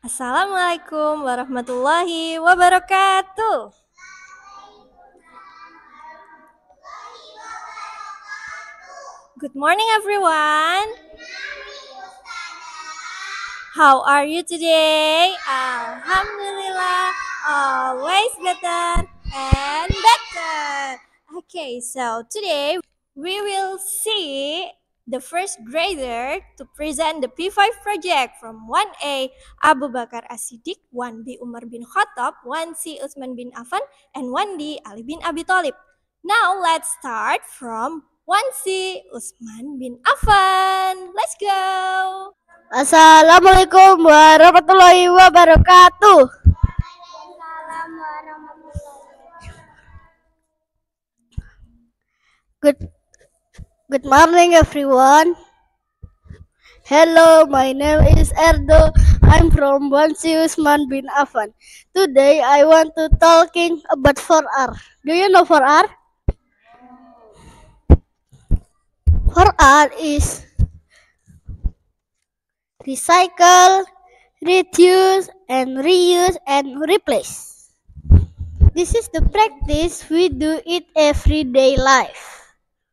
Assalamualaikum warahmatullahi wabarakatuh. Good morning, everyone. How are you today? Alhamdulillah, always better and better. Okay, so today we will see the first grader to present the P5 project from 1A Abu Bakar As-Siddiq, 1B Umar bin Khattab, 1C Utsman bin Affan, and 1D Ali bin Abi Thalib. Now let's start from 1C Utsman bin Affan. Let's go! Assalamualaikum warahmatullahi wabarakatuh. Good morning, everyone. Hello, my name is Erdo. I'm from Bansi Usman bin Affan. Today I want to talking about 4R. Do you know 4R? 4R is recycle, reduce, and reuse and replace. This is the practice we do in everyday life.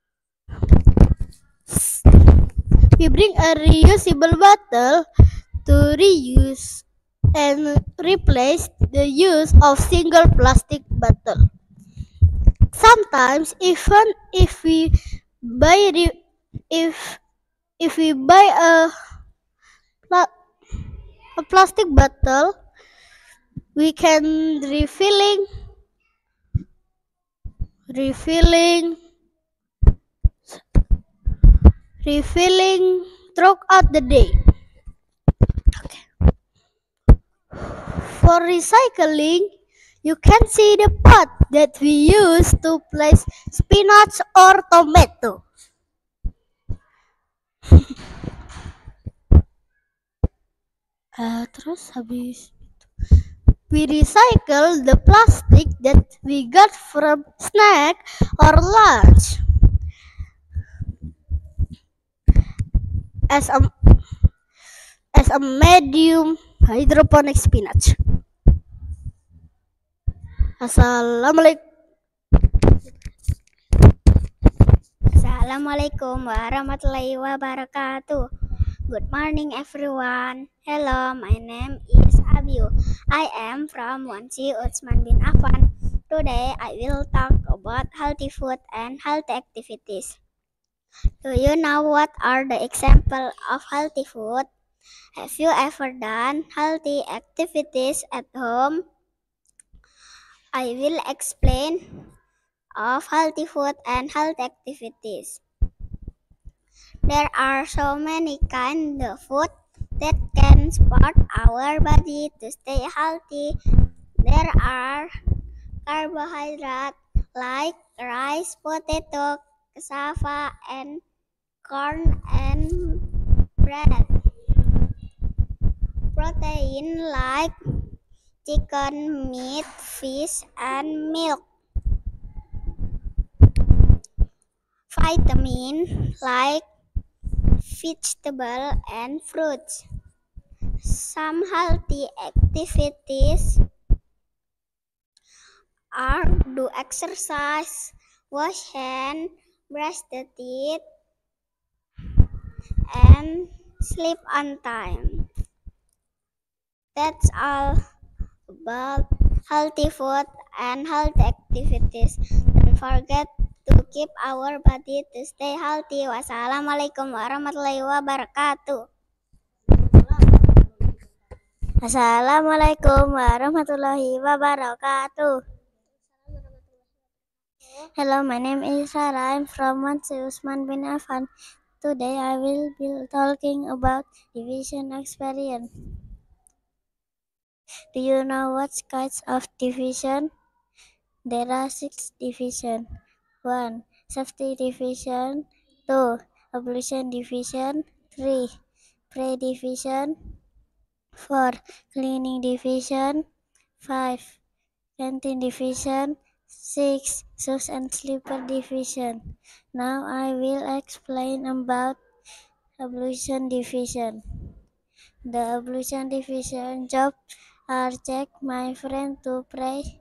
We bring a reusable bottle to reuse and replace the use of single plastic bottle. Sometimes, even if we buy if we buy a plastic bottle, we can refilling throughout the day. For recycling, you can see the pot that we use to place spinach or tomato. Terus habis we recycle the plastic that we got from snack or lunch as a medium hydroponic spinach. Assalamualaikum warahmatullahi wabarakatuh. Good morning, everyone. Hello, my name is Abiu. I am from 1C Utsman bin Affan. Today I will talk about healthy food and healthy activities. Do you know what are the examples of healthy food? Have you ever done healthy activities at home? I will explain of healthy food and healthy activities. There are so many kinds of food that can support our body to stay healthy. There are carbohydrates like rice, potato, cassava, and corn and bread. Protein like chicken, meat, fish, and milk. Vitamin like vegetable and fruits. Some healthy activities are do exercise, wash hands, brush the teeth, and sleep on time. That's all about healthy food and healthy activities. Don't forget to keep our body to stay healthy. Wassalamualaikum warahmatullahi wabarakatuh. Assalamualaikum warahmatullahi wabarakatuh. Hello, my name is Sarah. I'm from Mansi Usman bin Affan. Today I will be talking about division experience. Do you know what kinds of division? There are 6 divisions. 1. Safety division. 2. Ablution division. 3. Pray division. 4. Cleaning division. 5. Canteen division. 6. Shoes and slipper division. Now I will explain about ablution division. The ablution division job are check my friend to pray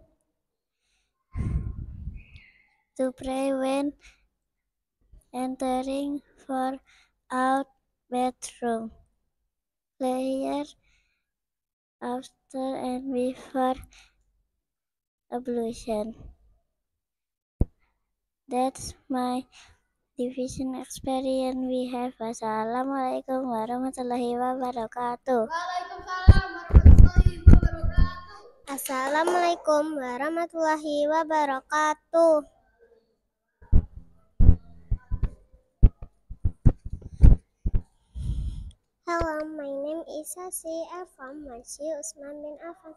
when entering for out bedroom, prayer after and before ablution. That's my division experience we have. Wassalamualaikum warahmatullahi wabarakatuh. Assalamualaikum warahmatullahi wabarakatuh. Hello, my name is Sasi. I'm from Masjid Utsman bin Affan.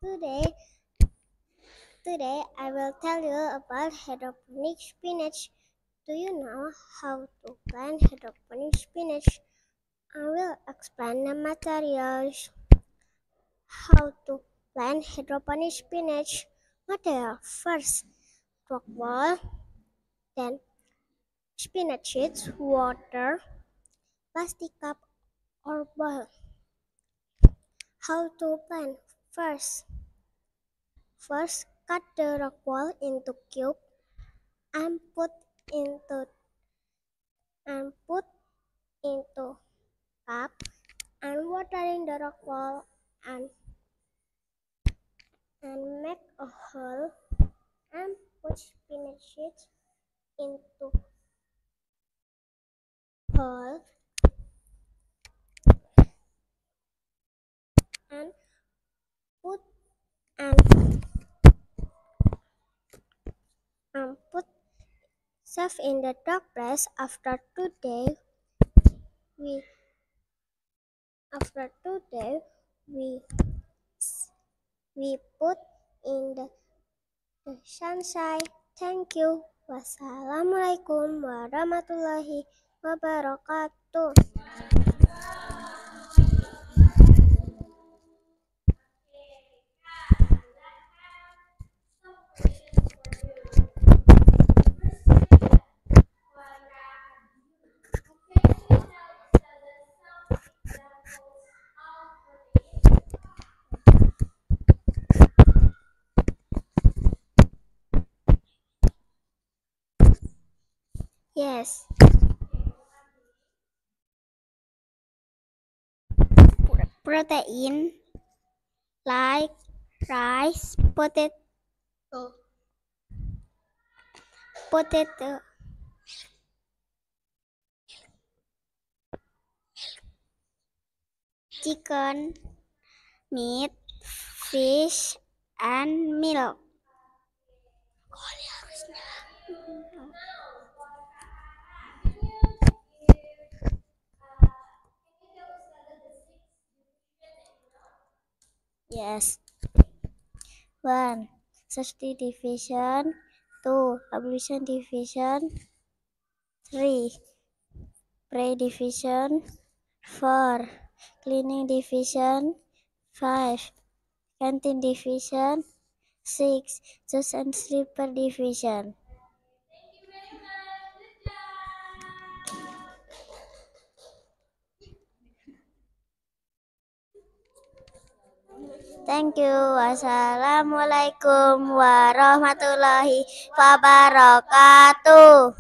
Today I will tell you about hydroponic spinach. Do you know how to plant hydroponic spinach? I will explain the materials. How to plant hydroponic spinach. Material: first, rock wool, then spinach seeds, water, plastic cup or bowl. How to plant? First, cut the rock wool into cube and put into cup and watering the rock wool and make a hole and put spinach seeds into hole and put save in the dark place. After 2 days, we put in the sunshine. Thank you. Wassalamualaikum warahmatullahi wabarakatuh. Yes. Protein like rice, potato, chicken, meat, fish, and milk. Yes. 1. Safety division. 2. Ablution division. 3. Pray division. 4. Cleaning division. 5. Canteen division. 6. Shoes and slipper division. Thank you. Wassalamualaikum warahmatullahi wabarakatuh.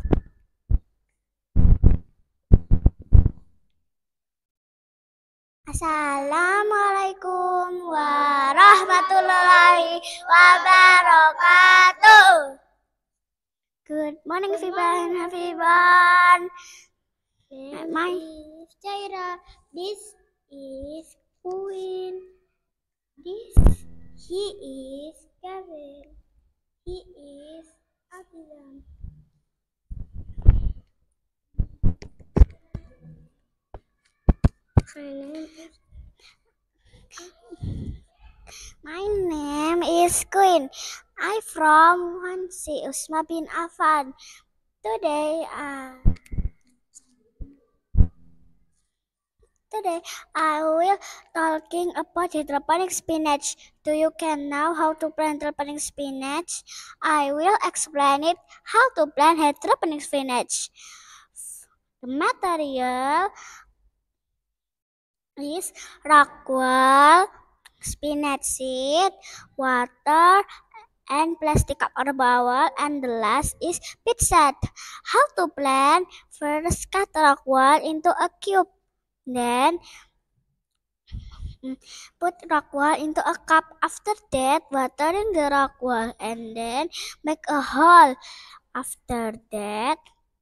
Assalamualaikum warahmatullahi wabarakatuh. Good morning, everyone. My Jaira, this is Queen. He is Kevin. He is Abilam. My name is Queen. I'm from Masjid Utsman bin Affan. Today I will talking about hydroponic spinach. Do you can know how to plant hydroponic spinach? I will explain it how to plant hydroponic spinach. The is ragwort, spinach seed, water, and plastic cover bowl, and the last is pizza. How to plant? First, cut ragwort into a cube. Then put ragwort into a cup. After that, water in the ragwort, and then make a hole. After that,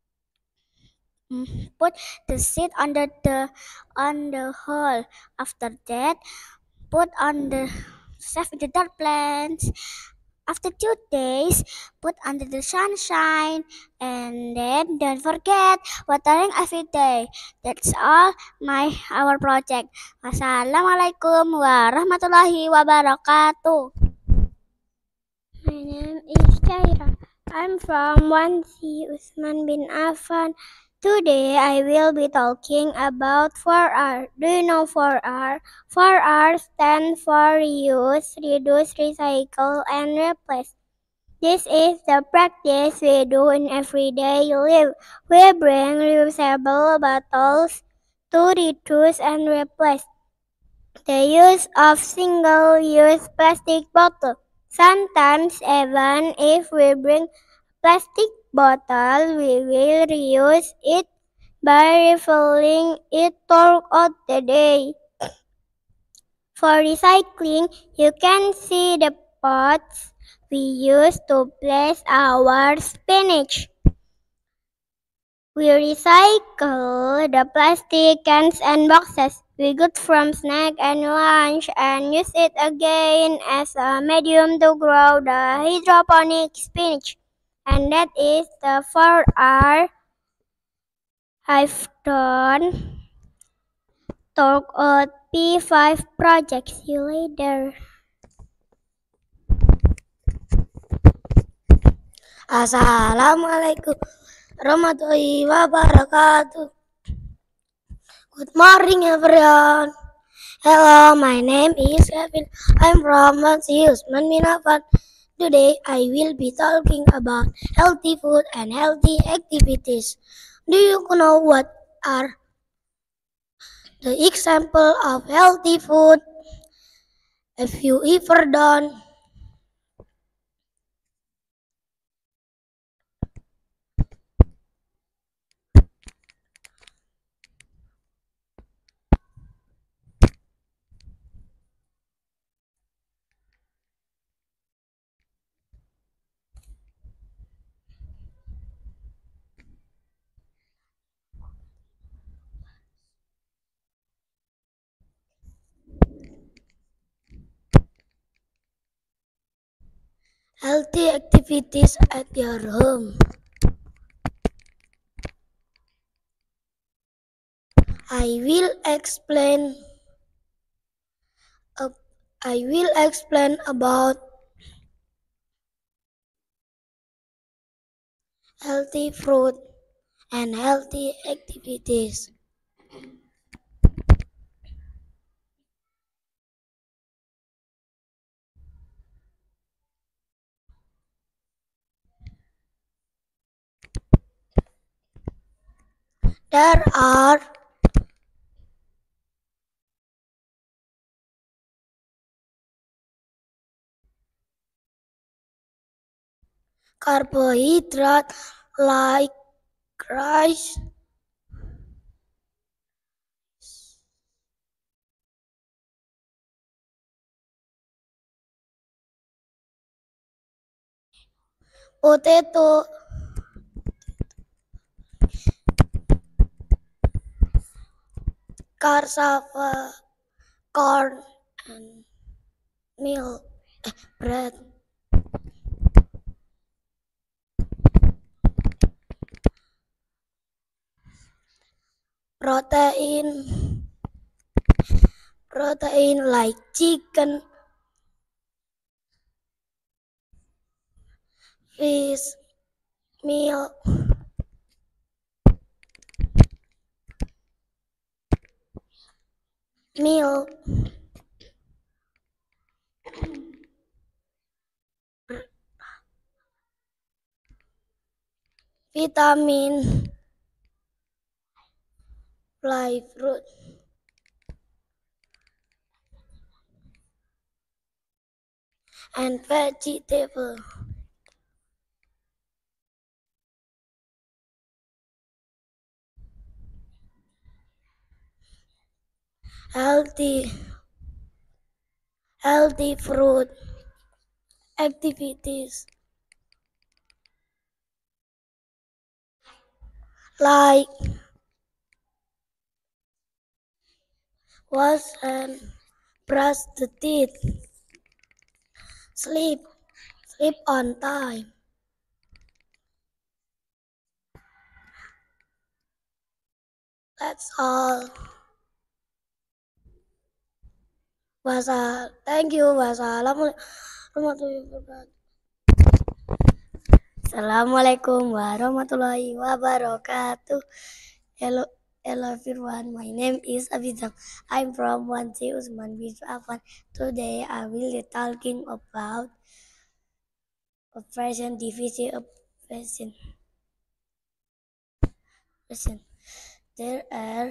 put the seed under the hole. After that, put on the save in the dark plants. After 2 days, put under the sunshine, and then don't forget watering every day. That's all our project. Wassalamualaikum warahmatullahi wabarakatuh. My name is Chaira. I'm from 1C Usman bin Affan. Today I will be talking about 4R. Do you know 4R? 4R stand for reuse, reduce, recycle, and replace. This is the practice we do in everyday life. We bring reusable bottles to reduce and replace the use of single-use plastic bottle. Sometimes even if we bring plastic bottle, we will reuse it by refilling it throughout the day. For recycling, you can see the pots we use to place our spinach. We recycle the plastic cans and boxes we got from snack and lunch and use it again as a medium to grow the hydroponic spinach. And that is the 4R I've done talk on P5 project. See you later. Assalamualaikum warahmatullahi wabarakatuh. Good morning, everyone. Hello, my name is Kevin. I'm from Usman bin Affan. Today, I will be talking about healthy food and healthy activities. Do you know what are the example of healthy food? Have you ever done? Healthy activities at your home. I will explain about healthy fruit and healthy activities. There are carbohydrates like rice, potato, cassava, corn, and milk, bread. Protein like chicken, fish, milk, vitamin, fly fruit. and vegetable. Healthy fruit activities like wash and brush the teeth, sleep on time. That's all. Thank you. Assalamualaikum warahmatullahi wabarakatuh. Hello everyone. My name is Abizam. I'm from 1C Usman bin Affan. Today I will be talking about operation divisi operation. There are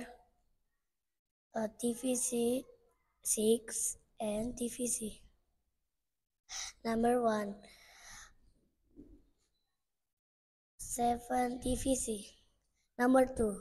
divisi 6 and divisi. Number 1, 7 divisi. Number 2,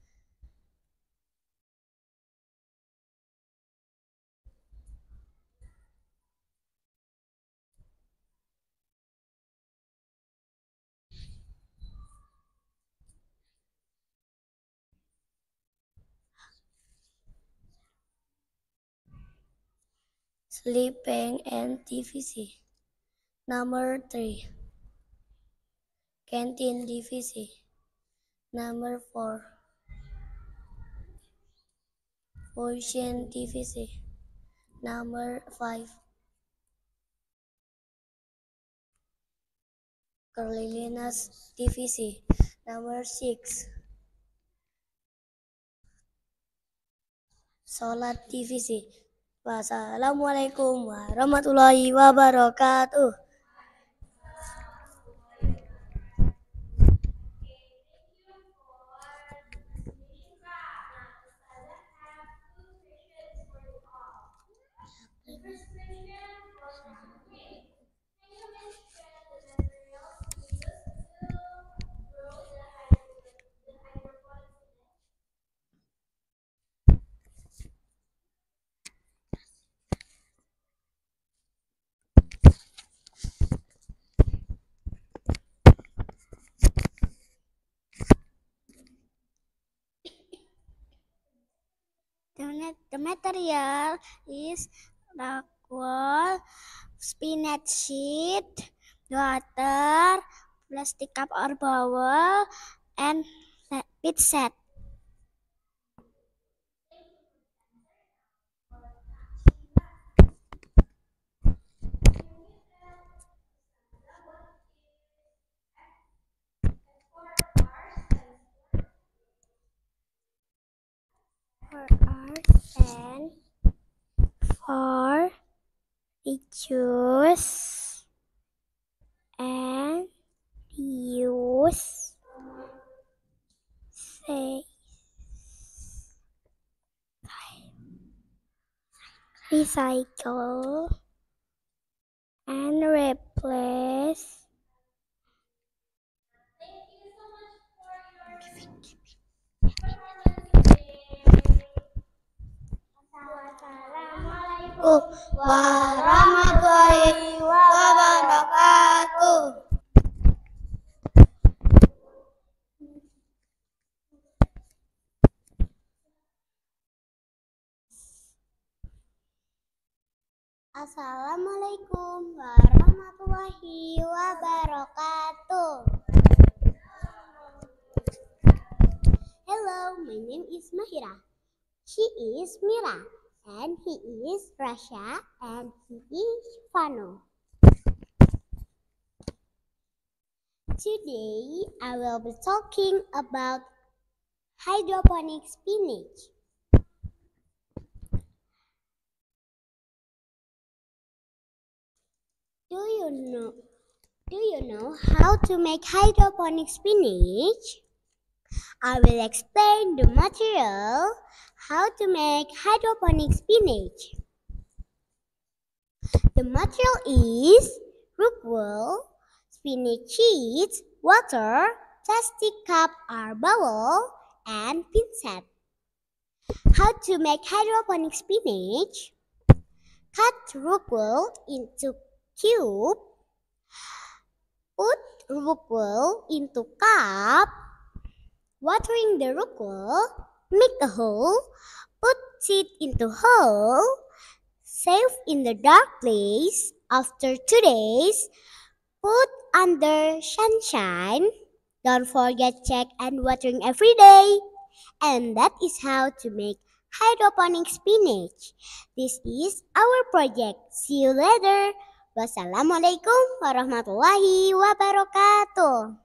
sleeping and divisi. Number 3, canteen divisi. Number 4, ocean divisi. Number 5, cleanliness divisi. Number 6, sholat divisi. Wassalamualaikum warahmatullahi wabarakatuh. The material is rockwool, spinach sheet, water, plastic cup or bowl, and pit set. And for reduce and use, recycle and replace. Warahmatullahi wabarakatuh. Assalamualaikum warahmatullahi wabarakatuh. Hello, my name is Mahira. She is Mira, and he is Rasha, and he is Fano. Today, I will be talking about hydroponic spinach. Do you know how to make hydroponic spinach? I will explain the material, how to make hydroponic spinach. The material is rockwool, spinach sheets, water, plastic cup or bowl, and pincet. How to make hydroponic spinach? Cut rockwool into cube. Put rockwool into cup. Watering the rockwool. Make a hole. Put seed into hole. Save in the dark place. After 2 days, put under sunshine. Don't forget check and watering every day. And that is how to make hydroponic spinach. This is our project. See you later. Wassalamualaikum warahmatullahi wabarakatuh.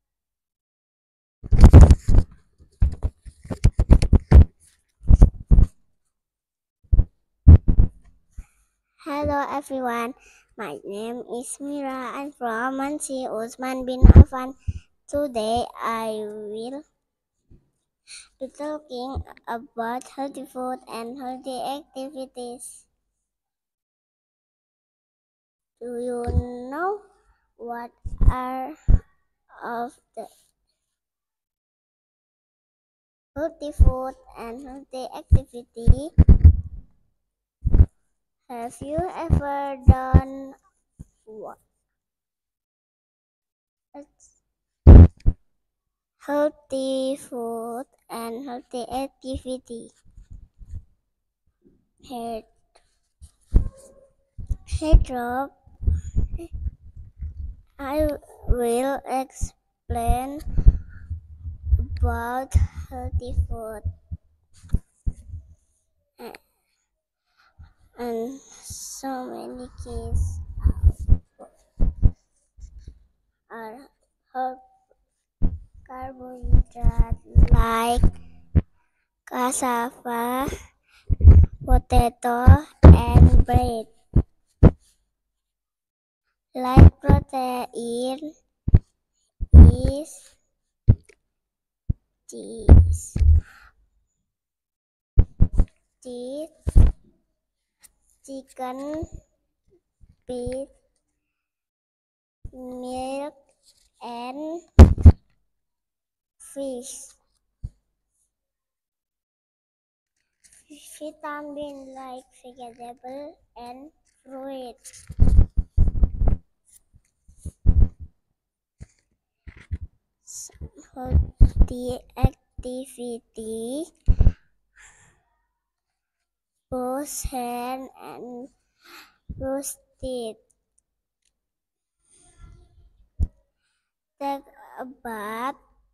Hello everyone, my name is Mira. I'm from Mansi Usman bin Affan. Today I will be talking about healthy food and healthy activities. Do you know what are of the healthy food and healthy activity? Have you ever done what? Healthy food and healthy activity. Here drop. I will explain about healthy food and so many keys are carbohydrate like cassava, potato, and bread. Like protein is cheese, chicken, beef, milk, and fish. Vitamin like vegetable and fruit. Healthy activity, wash hand and brush teeth. Take a bath.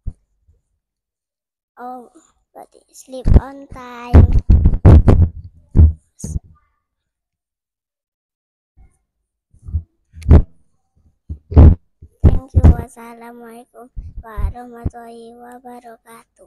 Oh, but sleep on time. Thank you. Wassalamualaikum warahmatullahi wabarakatuh.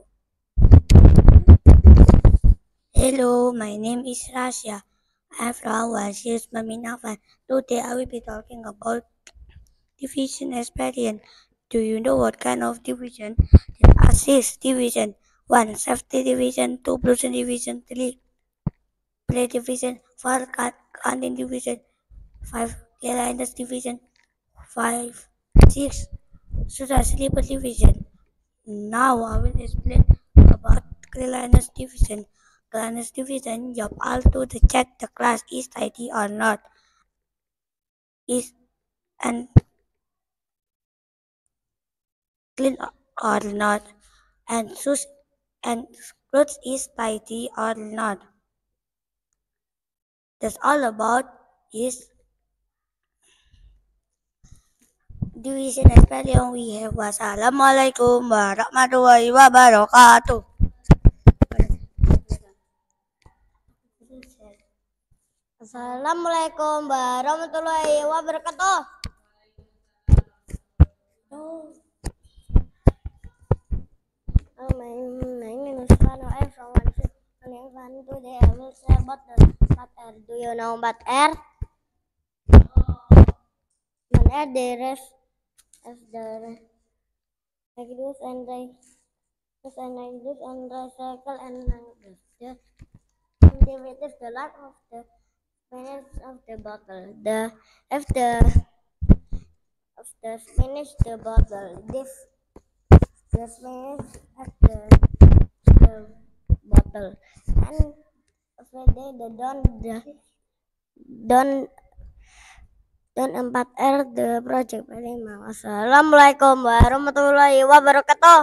Hello, my name is Rasha. I'm from Washington, Maminafan. Today I will be talking about division experience. Do you know what kind of division? There are 6 division. 1. Safety division. 2. Production division. 3. Play division. 4. Canteen division. 5. Airliners division. 5. 6. Sudah sleeper division. Now I will explain about Cleanliness division. Cleanliness division job all to check the class is tidy or not, is and clean or not, and shoes and clothes is tidy or not. That's all about is division experience we have. Wassalamualaikum warahmatullahi wabarakatuh. Assalamualaikum warahmatullahi wabarakatuh. My name is Fano. I'm from One. Today I will say about the bad air. Do you know bad air? Bad air, the rest of the reduce and recycle and the activities, the lack of the finish of the bottle. After finish the bottle, this just finish at the bottle, and after they don't 4R the project. Assalamualaikum warahmatullahi wabarakatuh.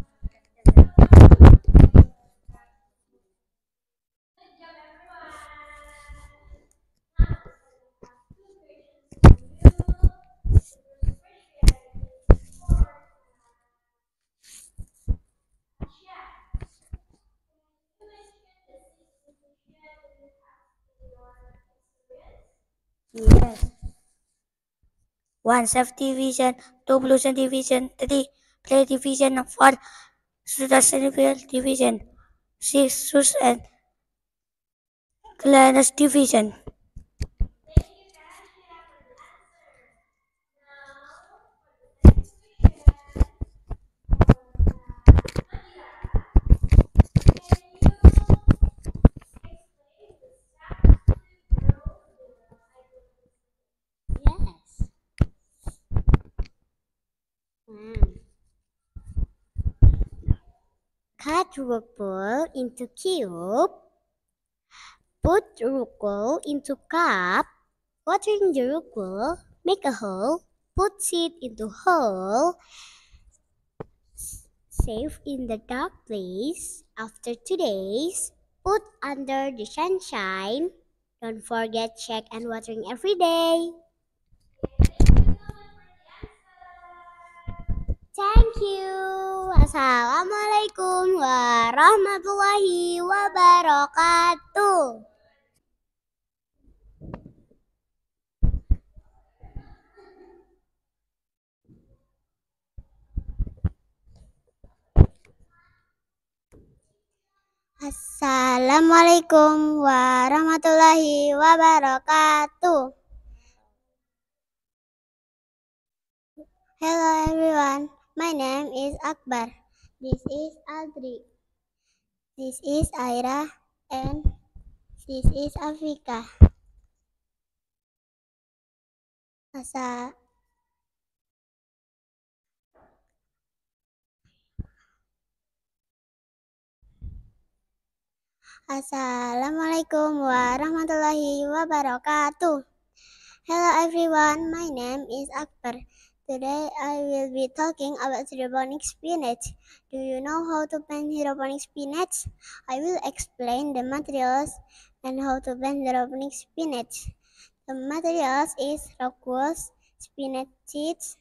Yes. 1. Safety vision. 2. Pollution division. 3. Play division. 4. Sustainable division. 6. Source and cleanliness division. Yes. Cut rupal into cube. Put rupal into cup. Watering the rupal. Make a hole. Put seed into hole. Save in the dark place. After 2 days, put under the sunshine. Don't forget check and watering every day. Thank you. Assalamualaikum warahmatullahi wabarakatuh. Assalamualaikum warahmatullahi wabarakatuh. Hello everyone, my name is Akbar. This is Aldri. This is Aira and this is Afika. Assalamualaikum warahmatullahi wabarakatuh. Hello everyone, my name is Akbar. Today I will be talking about hydroponic spinach. Do you know how to plant hydroponic spinach? I will explain the materials and how to plant hydroponic spinach. The materials is rock wool, spinach seeds,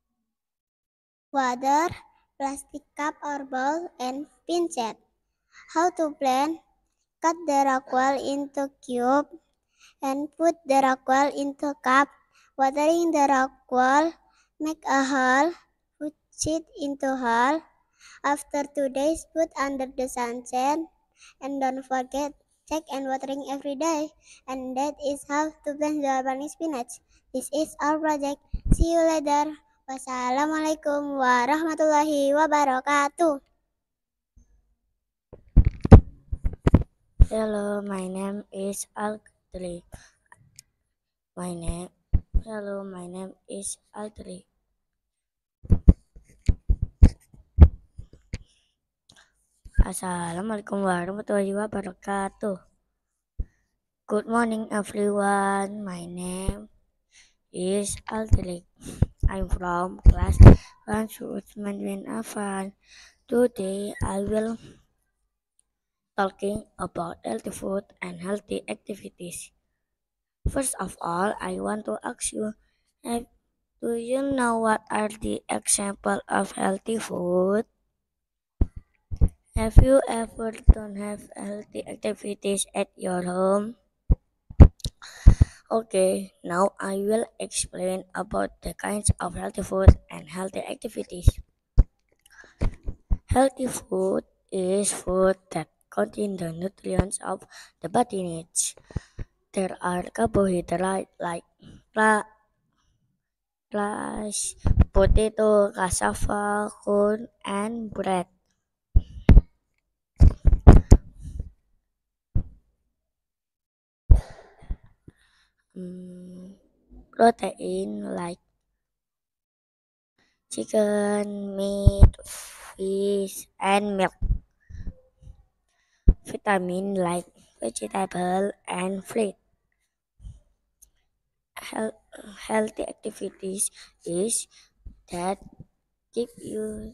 water, plastic cup or bowl, and pincet. How to plant? Cut the rockwool into cube and put the rockwool into cup. Watering the rockwool, make a hole, put seed into hole. After 2 days, put under the sunshine, and don't forget check and watering every day. And that is how to plant Japanese spinach. This is our project. See you later. Wassalamualaikum warahmatullahi wabarakatuh. Hello, my name is Aldri. Hello, my name is Aldri. Assalamualaikum warahmatullahi wabarakatuh. Good morning everyone. My name is Aldri. I'm from class 1 Utsman bin Affan. Today I will talking about healthy food and healthy activities. First of all, I want to ask you, do you know what are the example of healthy food? Have you ever done have healthy activities at your home? Okay, now I will explain about the kinds of healthy food and healthy activities. Healthy food is food that contain the nutrients of the body needs. There are carbohydrates like rice, potato, cassava, corn, and bread. protein like chicken, meat, fish, and milk. Vitamin like vegetable and fruit. Healthy activities is that keep you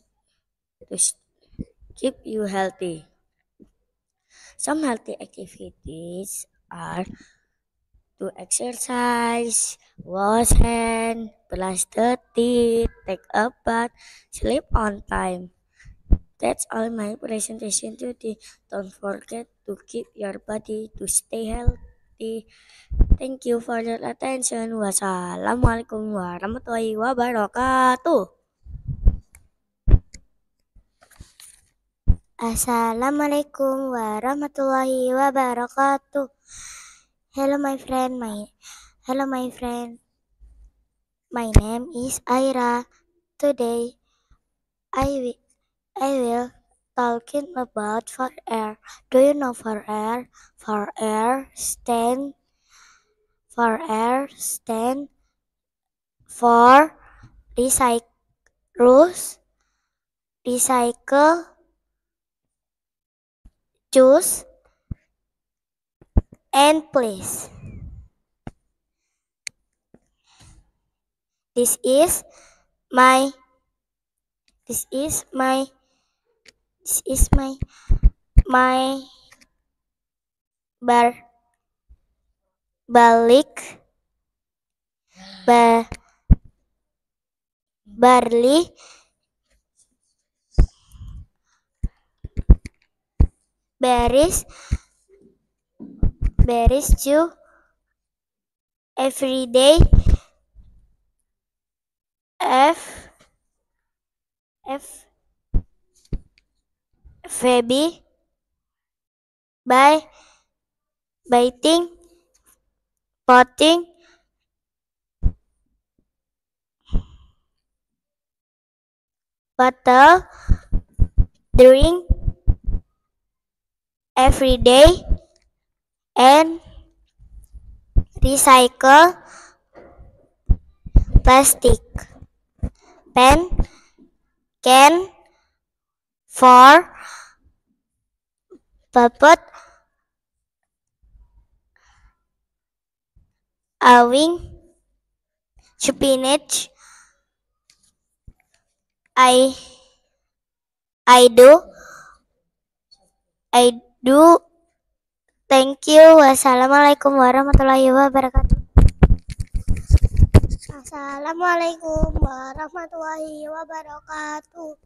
keep you healthy. Some healthy activities are to exercise, wash hand, brush the teeth, take a bath, sleep on time. That's all my presentation today. Don't forget to keep your body to stay healthy. Thank you for your attention. Wassalamualaikum warahmatullahi wabarakatuh. Assalamualaikum warahmatullahi wabarakatuh. Hello my friend, my name is Aira. Today I will talking about for air. Do you know for air? For air stand for recycle, choose, and place. This is my my balik barley berries to every day Feby by biting, potting, bottle, drink every day, and recycle plastic, pen, can, for puppet, awing, spinach, I do. Thank you. Wassalamualaikum warahmatullahi wabarakatuh. Assalamualaikum warahmatullahi wabarakatuh.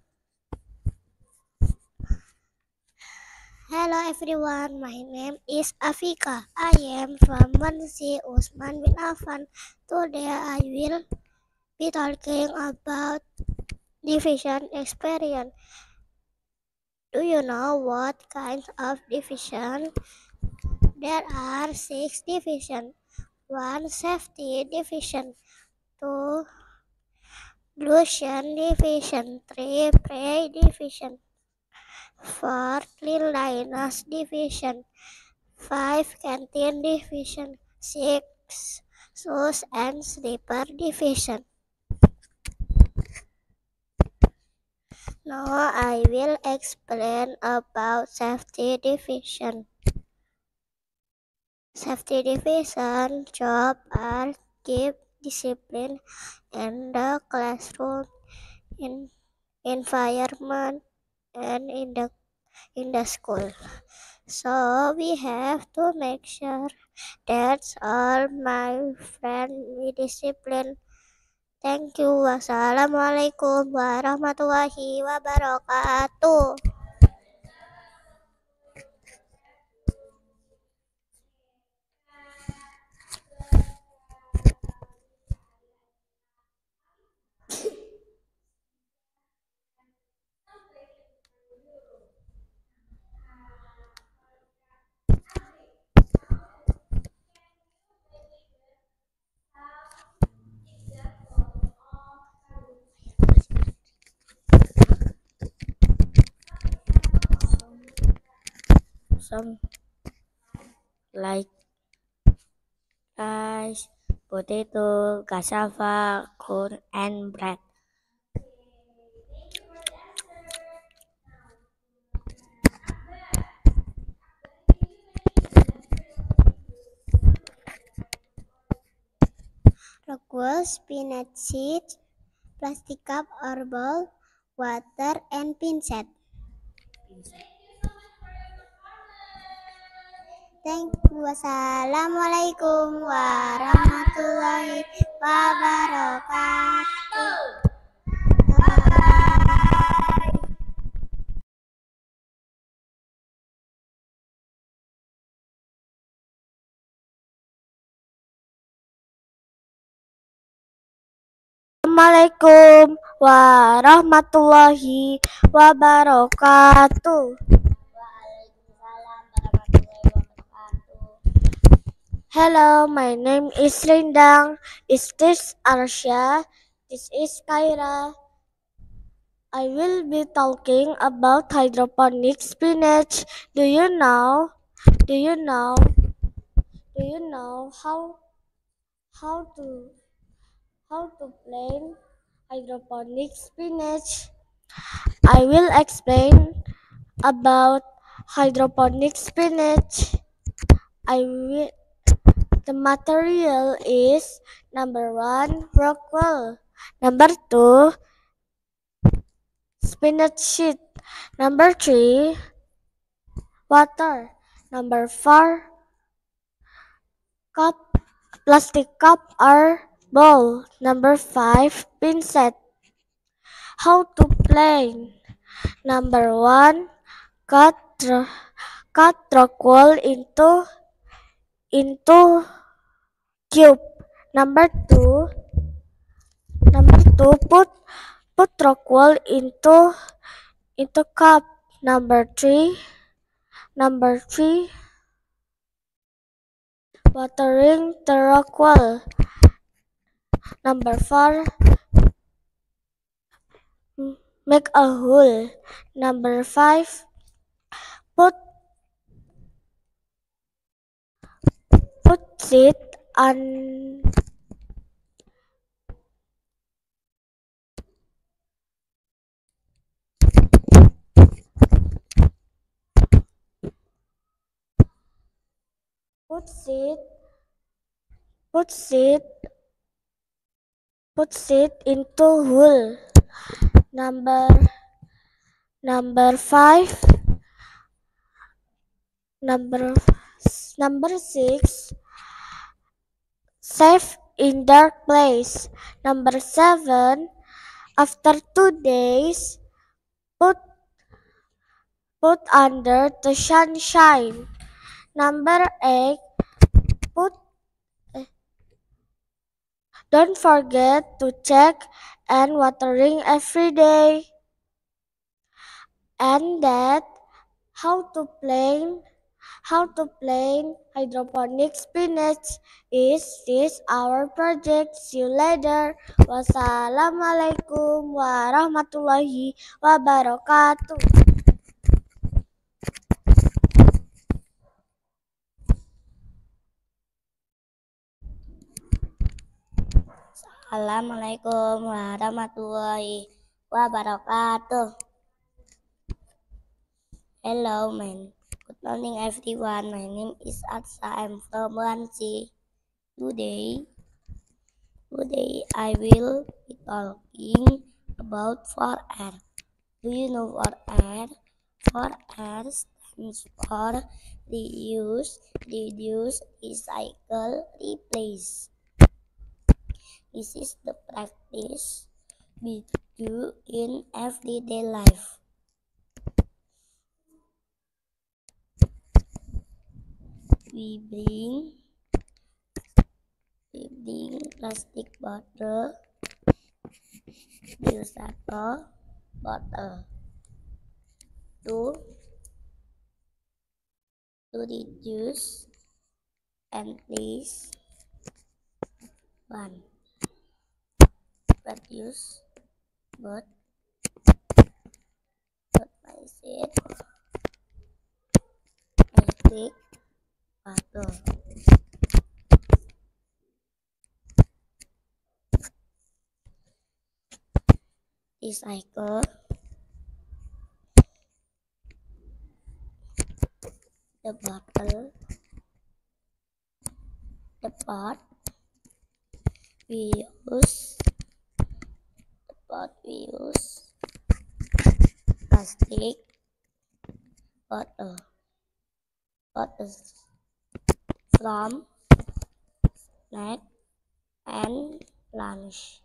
Hello everyone, my name is Afika. I am from Munsi Usman bin Affan. Today I will be talking about division experience. Do you know what kinds of division? There are 6 divisions. 1. Safety division. 2. Pollution division. 3. Prey division. 4. Cleanliness division. 5. Canteen division. 6. Shoes and slipper division. Now I will explain about safety division. Safety division job are keep discipline in the classroom, in environment, and in the school. So we have to make sure that all my friends be disciplined. Thank you. Wassalamualaikum warahmatullahi wabarakatuh. Some like rice, potato, cassava, corn, and bread. Rockwool, spinach seeds, plastic cup or bowl, water, and pincet. Thank you. Wassalamualaikum warahmatullahi wabarakatuh. Bye. Assalamualaikum warahmatullahi wabarakatuh. Hello, my name is Rindang. Is this Arsha? This is Kyra. I will be talking about hydroponic spinach. Do you know? Do you know? Do you know how to plant hydroponic spinach? I will explain about hydroponic spinach. The material is number 1, rockwool, number 2, spinach seed, number 3, water, number 4, plastic cup or bowl, number 5, pincet. How to plant? Number 1, cut rockwool into cube. Number 2, put rockwool into cup. Number 3, watering the rockwool. Number 4, make a hole. Number 5, put seed on put seed into hole. Number 5, number 6, save in dark place. Number 7, after 2 days, put under the sunshine. Number 8, don't forget to check and watering every day. And that how to plant hydroponic spinach is this our project. See you later. Wassalamualaikum warahmatullahi wabarakatuh. Assalamualaikum warahmatullahi wabarakatuh. Hello, man. Good morning, everyone. My name is Atsa. I'm from Wansi. Today I will be talking about 4R. Do you know 4R? 4R stands for reuse, reduce, recycle, replace. This is the practice we do in everyday life. We bring plastic bottle, reusable bottle to reduce and place one. Reduce but I said plastic bottle. cycle, the bottle, the pot we use, plastic, bottle, bottles from snack and lunch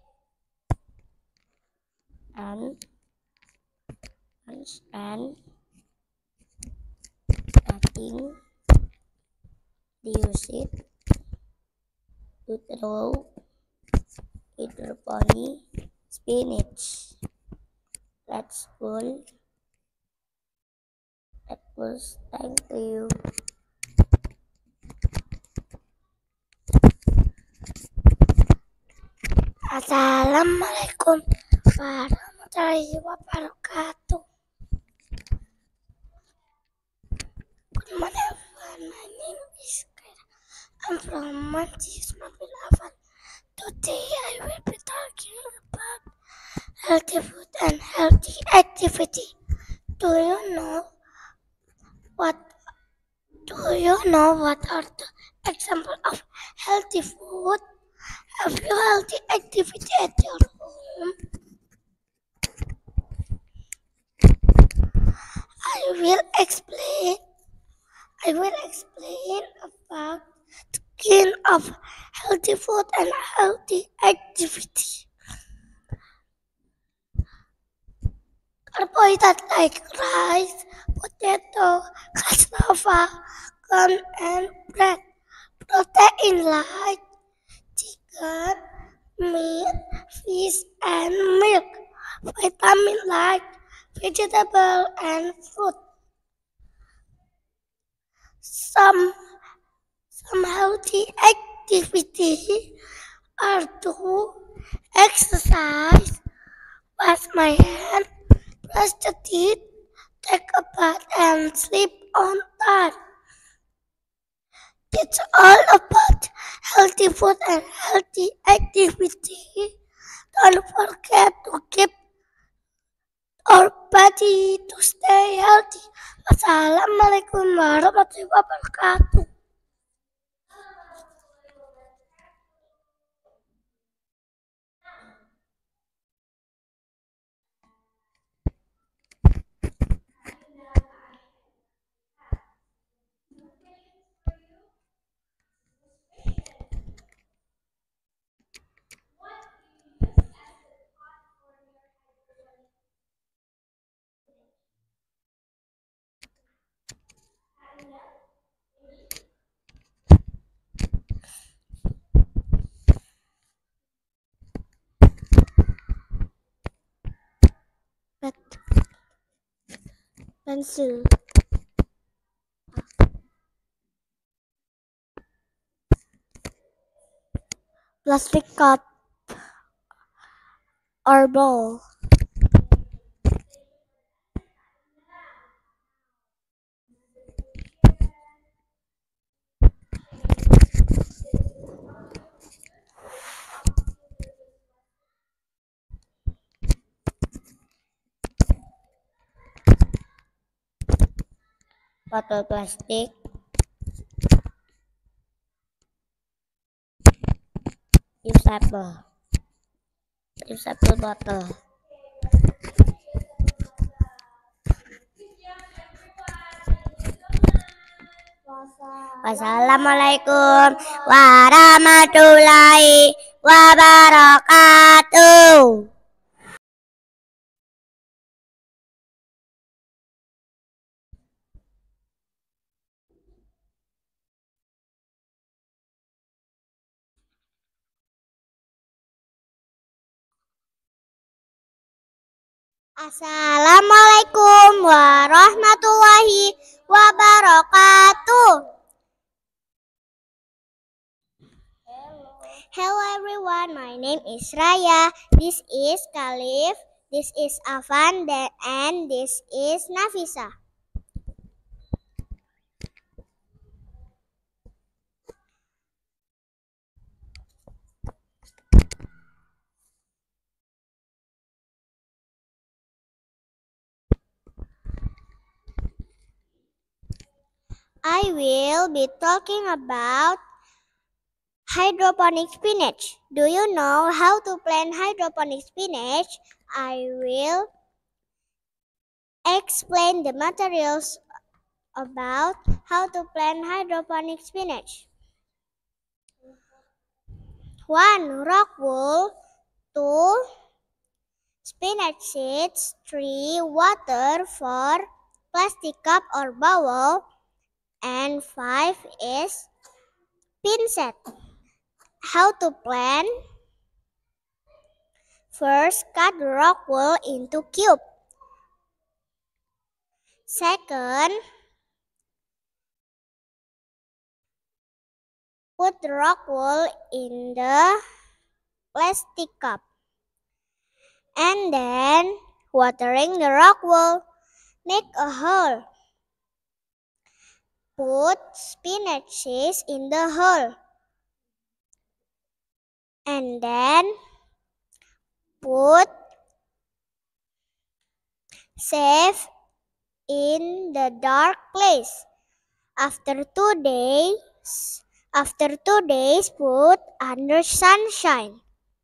and cutting the use it to throw hydroponic spinach. That's cool. That was thank you. Assalamualaikum warahmatullahi wabarakatuh. Good morning everyone, my name is Kaira. I'm from Manchis Mabilafan. Today I will be talking about healthy food and healthy activity. Do you know what are the examples of healthy food? Have you healthy activity at your home? I will explain about the kind of healthy food and healthy activity. Carbohydrates like rice, potato, cassava, corn, and bread. Protein like chicken, meat, fish, and milk. Vitamin like vegetable and fruit. Some healthy activity are to exercise, wash my hands, brush the teeth, take a bath, and sleep on time. It's all about healthy food and healthy activity. Don't forget to keep our body to stay healthy. Wassalamualaikum warahmatullahi wabarakatuh. Pencil, plastic cup or bowl, bottle plastic, reusable bottle. Wassalamualaikum warahmatullahi wabarakatuh. Assalamualaikum warahmatullahi wabarakatuh. Hello everyone, my name is Raya. This is Khalif. This is Afan, and this is Nafisa. I will be talking about hydroponic spinach. Do you know how to plant hydroponic spinach? I will explain the materials about how to plant hydroponic spinach. 1. Rock wool. 2. Spinach seeds. 3. Water. 4. Plastic cup or bowl. And 5 is pincet. How to plant? First, cut the rock wool into cubes. Second, put the rock wool in the plastic cup. And then, watering the rock wool, make a hole. Put spinach seeds in the hole. And then, put safe in the dark place. After 2 days, put under sunshine.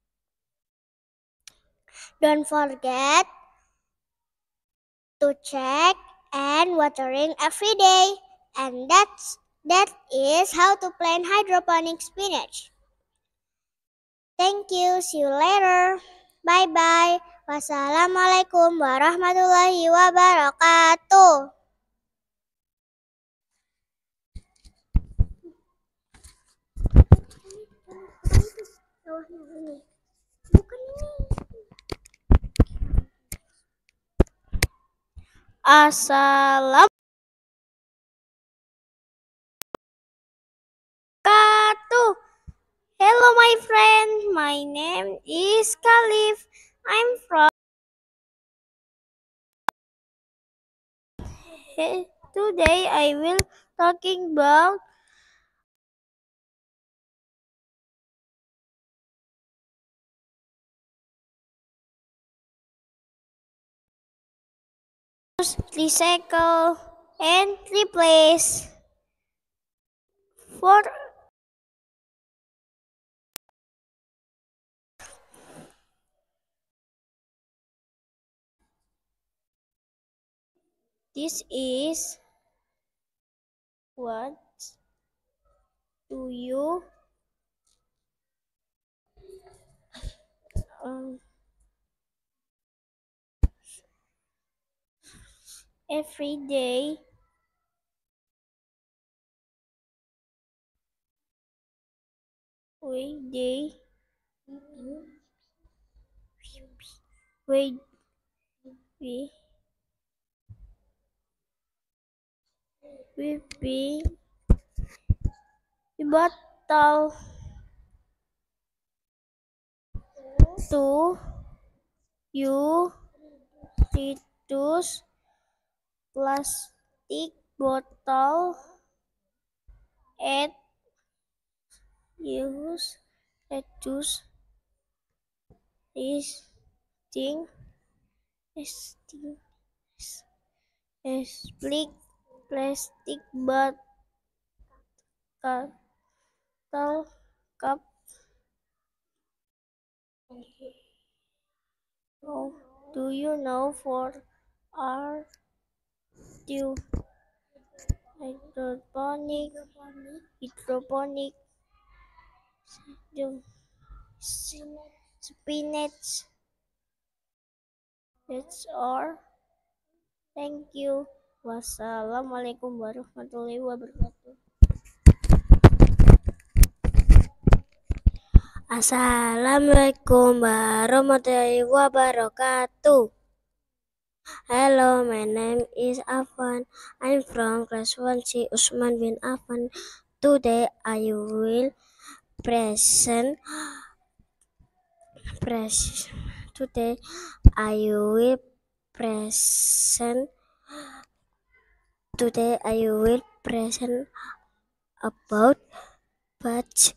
Don't forget to check and watering every day. And that is how to plant hydroponic spinach. Thank you. See you later. Bye-bye. Wassalamualaikum warahmatullahi wabarakatuh. Assalamualaikum. Hello my friend, my name is Khalif. I'm from today I will talking about recycle and replace. For this is what do you every day we be bottle to you reduce plastic bottle and reduce this thing plastic bottle cup. Oh, do you know for our do hydroponic spinach? That's all. Thank you. Wassalamualaikum warahmatullahi wabarakatuh. Assalamualaikum warahmatullahi wabarakatuh. Hello, my name is Afan. I'm from class 1C Usman bin Affan. Today I will present about batch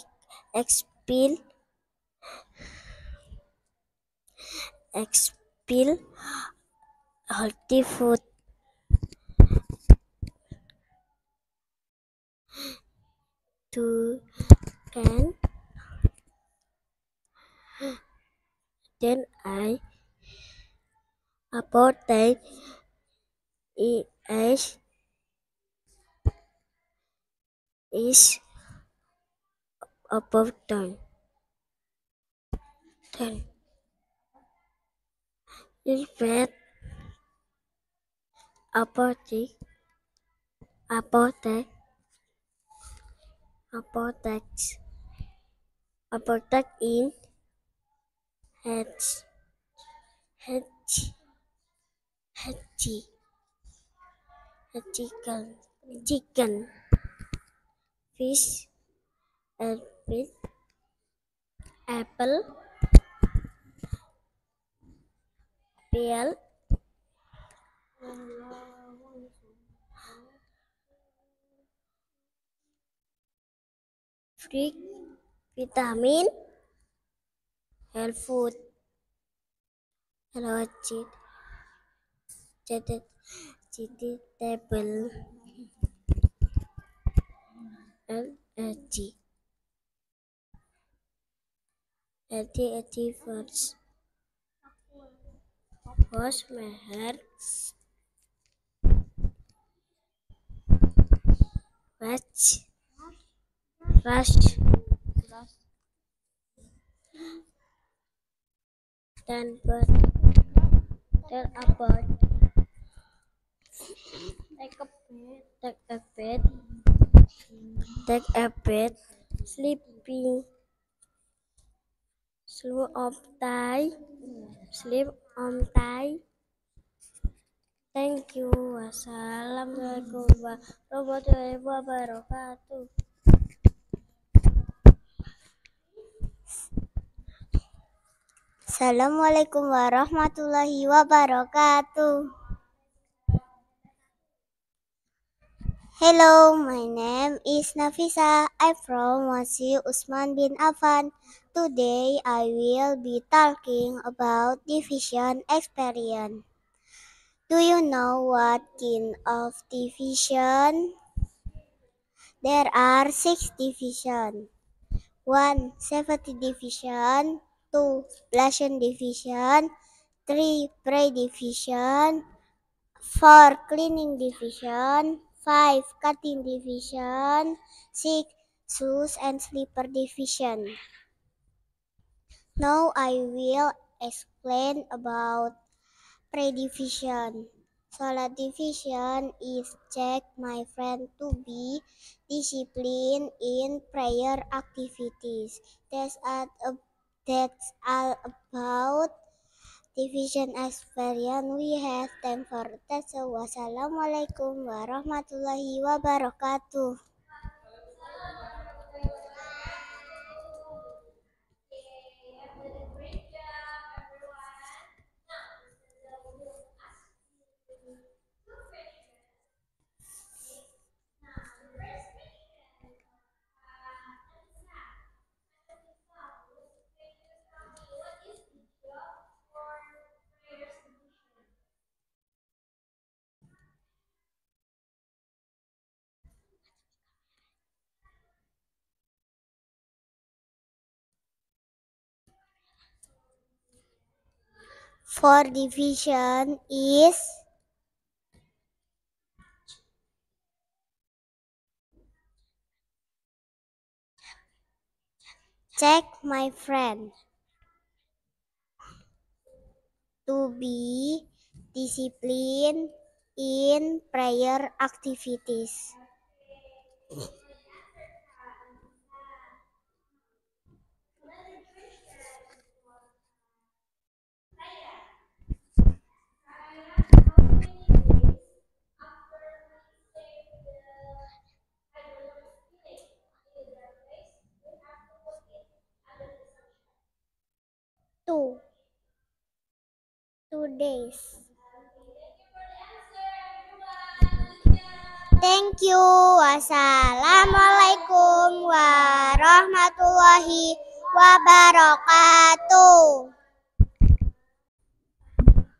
explain feel healthy food. Then I about that is about time. Then is bad about that in hedge chicken, fish, and with apple, pear, fruit, vitamin, health food, vegetable, and healthy foods. Wash my hair, brush, then about take a bed, sleeping, sleep on time. Thank you. Wassalamualaikum warahmatullahi wabarakatuh. Assalamualaikum warahmatullahi wabarakatuh. Hello, my name is Nafisa. I'm from Wasi Usman bin Affan. Today I will be talking about division experience. Do you know what kind of division? There are 6 divisions. 1. Safety division. 2. Blazon division. 3. Prey division. 4. Cleaning division. 5. Cutting division. 6. Shoes and slipper division. Now I will explain about prey division. Salat division is check my friend to be disciplined in prayer activities. That's all about division experience. We have time for that. So, wassalamualaikum warahmatullahi wabarakatuh. For division is check my friend to be disciplined in prayer activities. Two days. Thank you. Wassalamualaikum warahmatullahi wabarakatuh.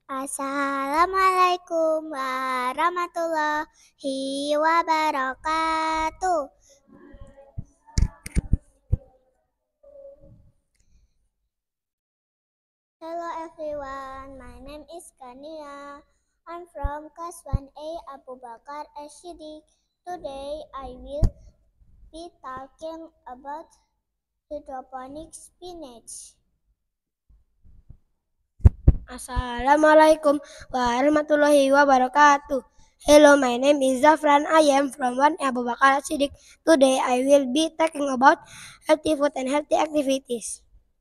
Assalamualaikum warahmatullahi wabarakatuh. Hello everyone, my name is Kania. I'm from class 1A Abu Bakar As-Siddiq. Today I will be talking about hydroponic spinach. Assalamualaikum warahmatullahi wabarakatuh. Hello, my name is Zafran. I am from 1 Abu Bakar Siddiq. Today I will be talking about healthy food and healthy activities.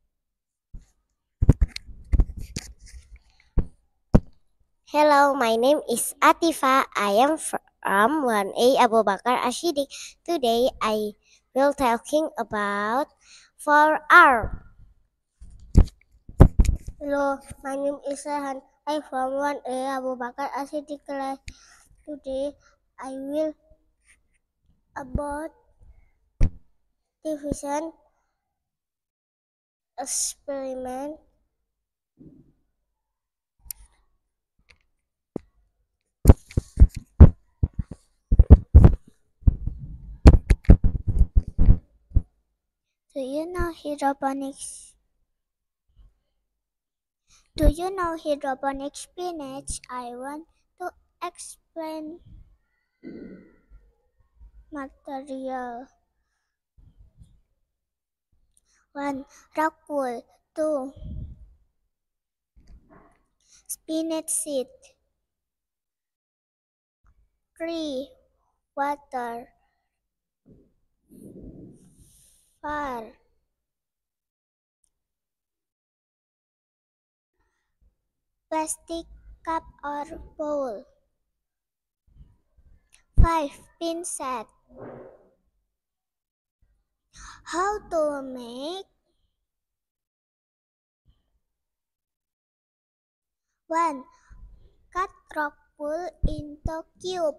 Hello, my name is Atifa. I am from 1A Abu Bakar As-Siddiq. Today I will talking about 4R. Hello, my name is Rehan. I from 1A Abu Bakar As-Siddiq class. Today I will about division experiment. Do you know hydroponics? Do you know hydroponic spinach? I want to explain material. 1. Rock wool. 2. Spinach seed. 3. Water. 4. Plastic cup or bowl. 5. Pin set. How to make? 1. Cut rock wool into cube.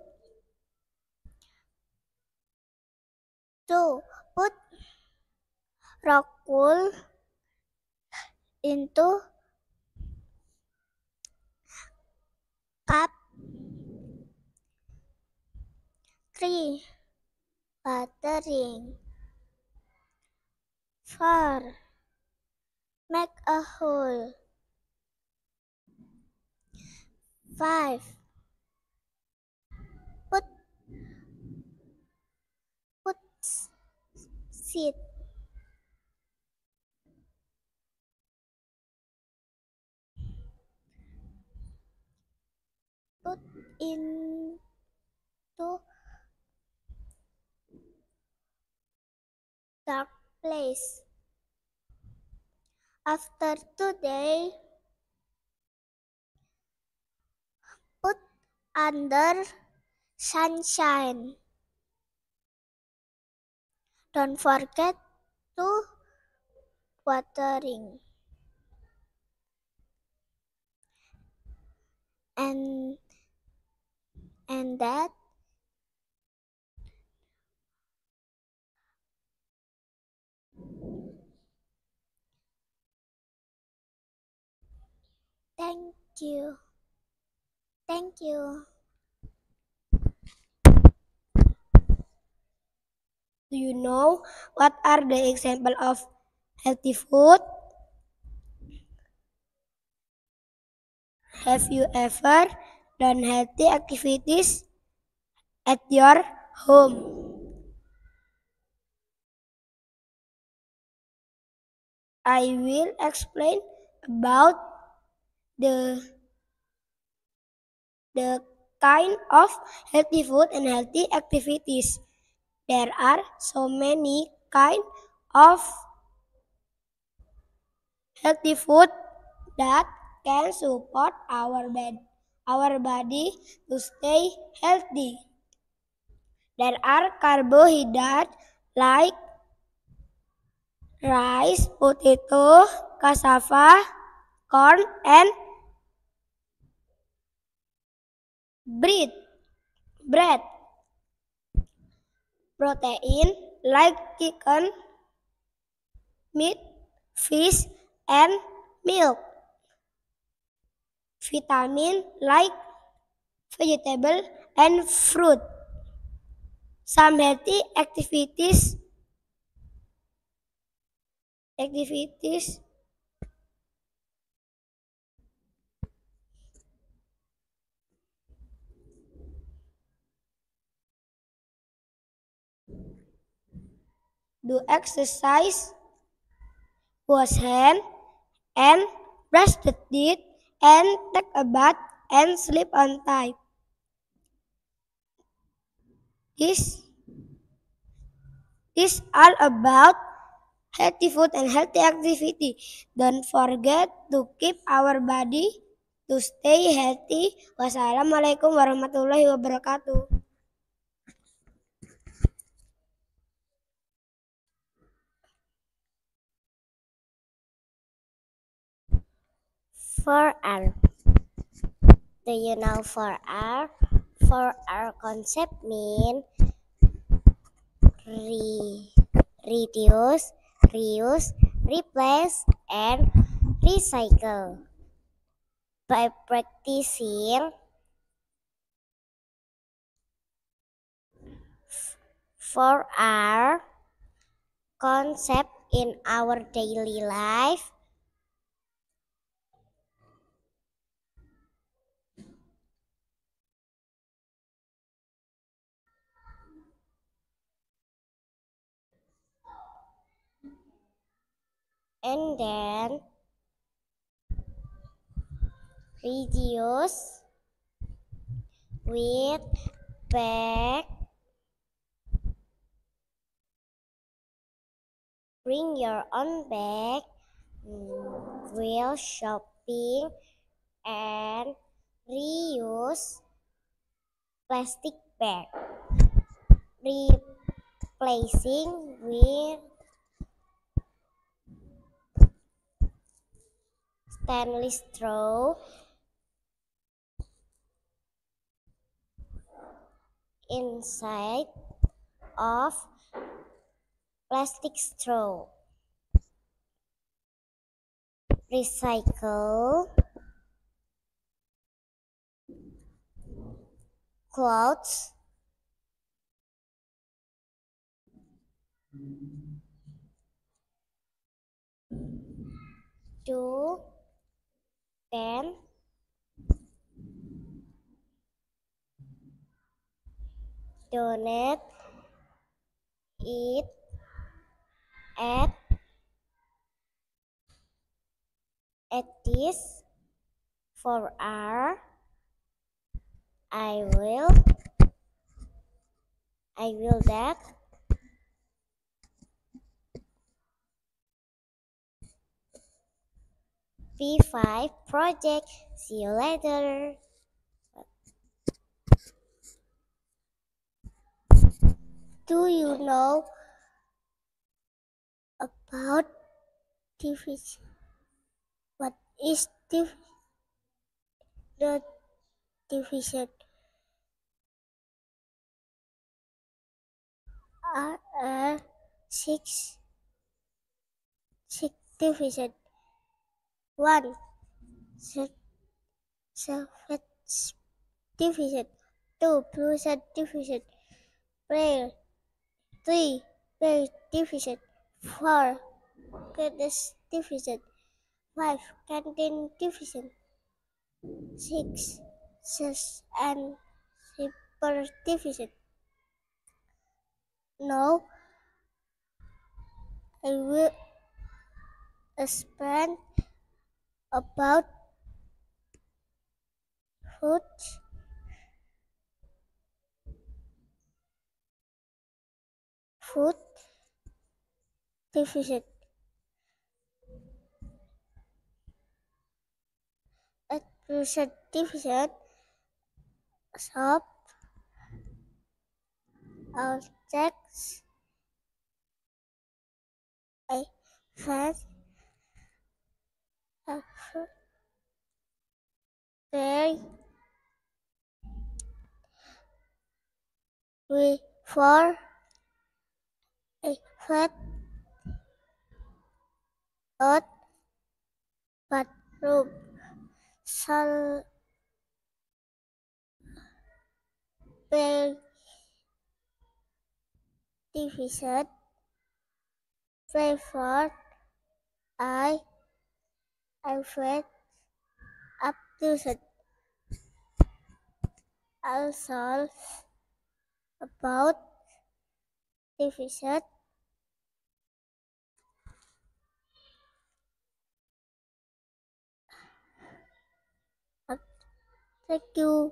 2. Put rock wool into cup. 3. Watering. 4. Make a hole. 5. Put seed. Put into dark place. After today, put under sunshine. Don't forget to watering. And that thank you. Thank you. Do you know what are the example of healthy food? Have you ever done healthy activities at your home? I will explain about the kind of healthy food and healthy activities. There are so many kind of healthy food that can support our body to stay healthy. There are carbohydrates like rice, potato, cassava, corn, and bread. Protein like chicken, meat, fish, and milk. vitamin like vegetable and fruit. Some healthy activities do exercise, wash hand, and brush the teeth, and take a bath and sleep on time. This is all about healthy food and healthy activity. Don't forget to keep our body to stay healthy. Wassalamualaikum warahmatullahi wabarakatuh. For our. Do you know for our? For our concept mean reduce, reuse, replace, and recycle. By practicing for our concept in our daily life, and then reduce with bag, bring your own bag, while shopping, and reuse plastic bag, replacing with stainless straw inside of plastic straw. Recycle clothes, do then donate it at this for our. I will that P5 project. See you later. Do you know about division? What is the division? Are six division. 1. Self division. 2. Plus division. 3. Base division. 4. Goodness division. 5. Canteen division. 6. Sales and super division. Now I will explain about food division. At present division, shop, objects, a fence, a very we for a flat earth bathroom. shall be divided by 4. I wait up to set. I'll solve about division. Thank you.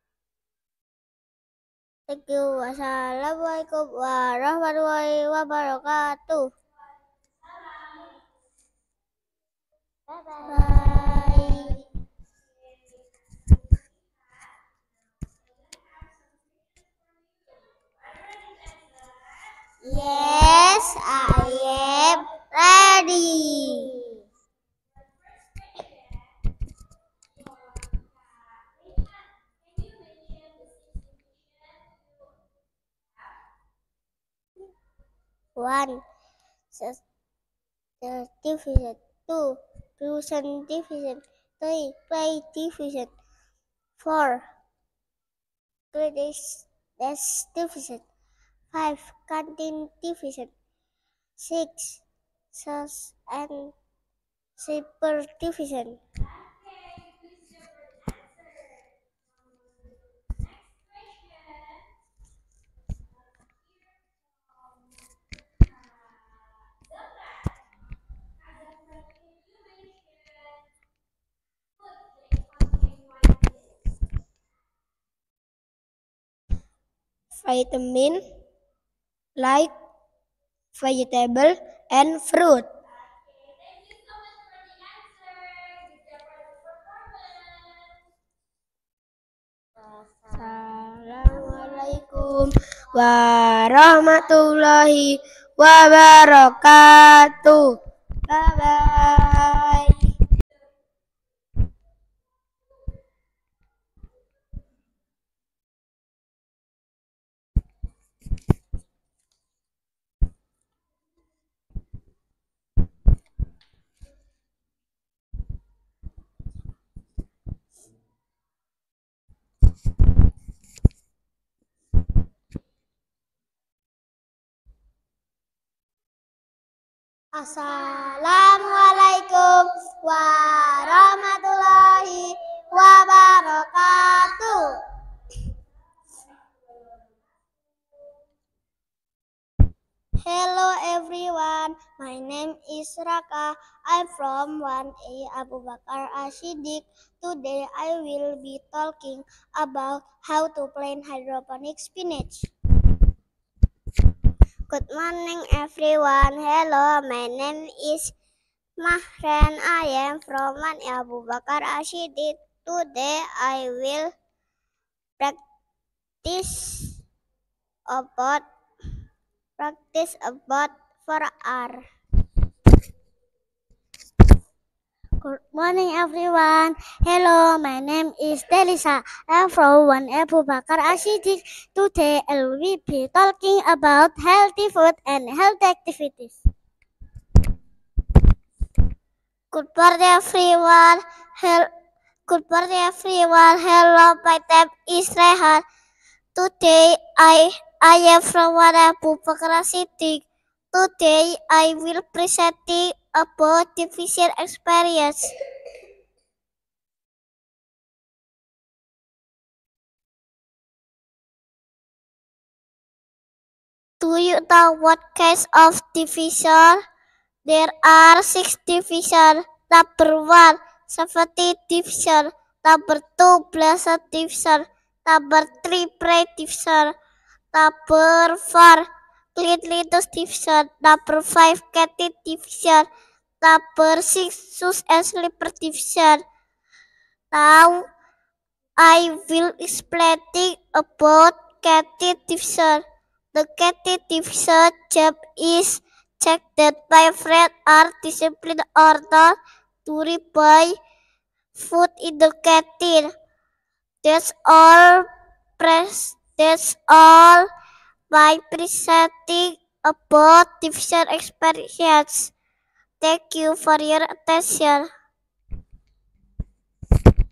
Wassalamualaikum warahmatullahi wabarakatuh. Bye. Yes, I am ready. One, division. 2, fusion division. 3, play division. 4, British division. 5, canteen division. 6, sauce and super division. Vitamin like vegetable and fruit. Assalamualaikum warahmatullahi wabarakatuh. Bye bye. Assalamualaikum warahmatullahi wabarakatuh. Hello everyone, my name is Raka. I'm from 1A Abu Bakar Ashidik. Today I will be talking about how to plant hydroponic spinach. Good morning everyone. Hello, my name is Mahren. I am from 1A Abu Bakar Ashidik. Today I will practice about 4R. Good morning everyone. Hello, my name is Delisa. I'm from 1A Abu Bakar Ashidik. Today I will be talking about healthy food and healthy activities. Good morning everyone. Hello, my name is Rehan. Today I am from 1A Abu Bakar Ashidik. Today I will presenting about division experience. Do you know what kinds of division? There are 6 divisions. Number 1, 70 division. Number 2, blessed division. Number 3, pray division. Number 4, cleanliness division. Number 5, canteen division. Number 6, shoes and slipper division. Now I will explaining about canteen division. The canteen division job is check that my friends are disciplined or not to buy food in the canteen. That's all my presenting about division experience. Thank you for your attention.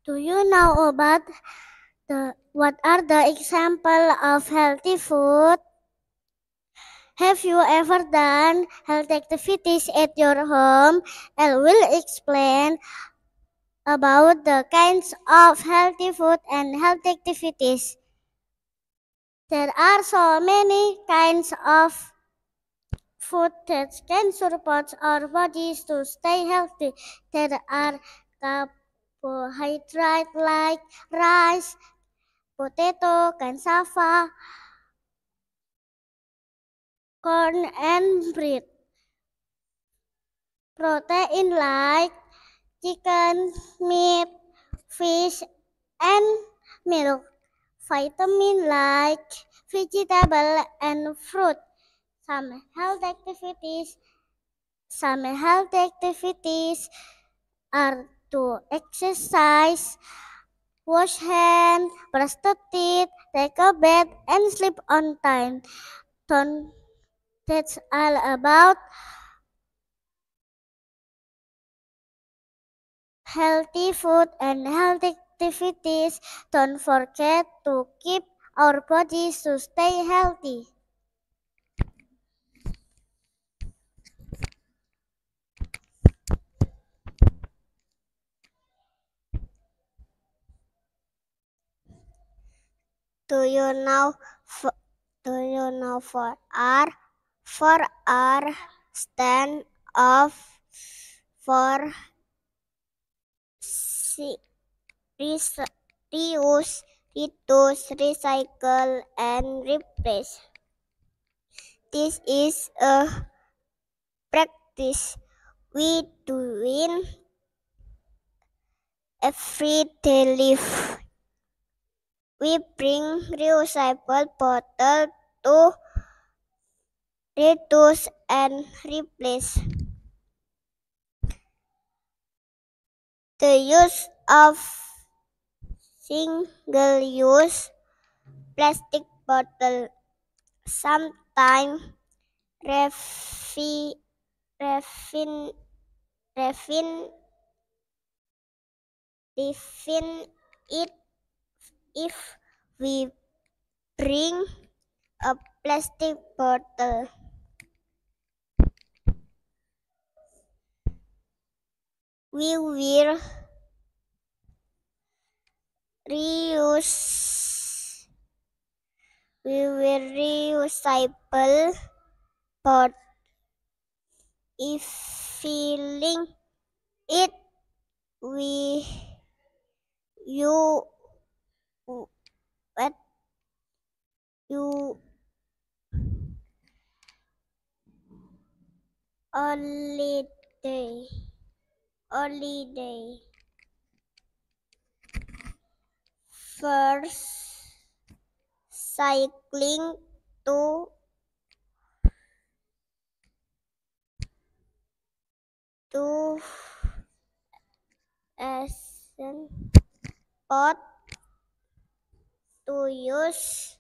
Do you know about what are the example of healthy food? Have you ever done health activities at your home? I will explain about the kinds of healthy food and health activities. There are so many kinds of food that can support our bodies to stay healthy. There are carbohydrates like rice, potato, cassava, corn, and bread. Protein like chicken, meat, fish, and milk. Vitamin like vegetable and fruit. Some health activities are to exercise, wash hands, brush the teeth, take a bath, and sleep on time. That's all about healthy food and healthy activities. Don't forget to keep our bodies to stay healthy. Do you know for R? For R stand of for reuse, reduce, recycle, and replace. This is a practice we do in everyday life. We bring reusable bottle to reduce and replace. The use of single-use plastic bottle sometimes refin, it if we bring a plastic bottle. We will reusable but if filling it we you what you holiday holiday first cycling to action pot to use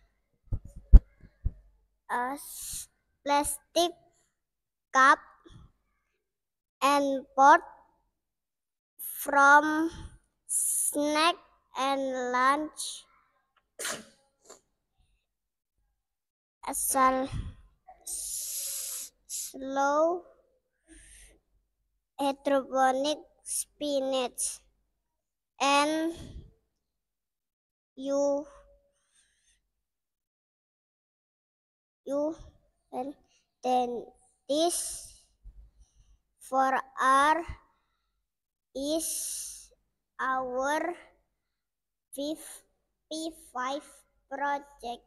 as plastic cup and pot from snack and lunch asal slow hydroponic spinach and you and then this for our is our P5 project.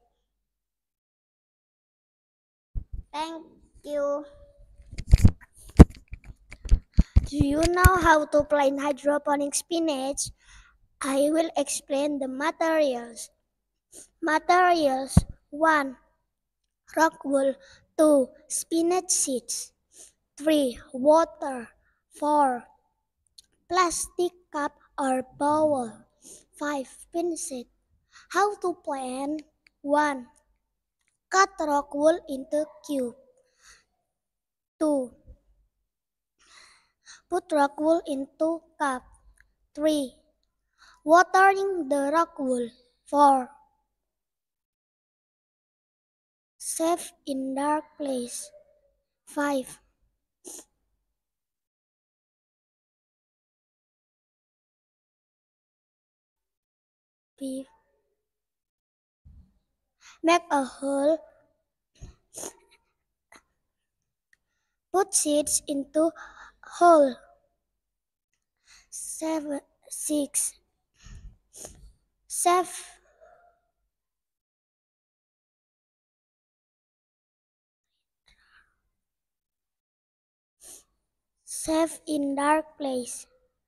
Thank you. Do you know how to plant hydroponic spinach? I will explain the materials. Materials 1. Rock wool. 2. Spinach seeds. 3. Water. 4. Plastic cup or bowl. 5. Pin seed. How to plant? 1. Cut rock wool into cube. 2. Put rock wool into cup. 3. Watering the rock wool. 4. Safe in dark place. 5. Make a hole. Put seeds into hole. 7. 6. Safe. Safe in dark place.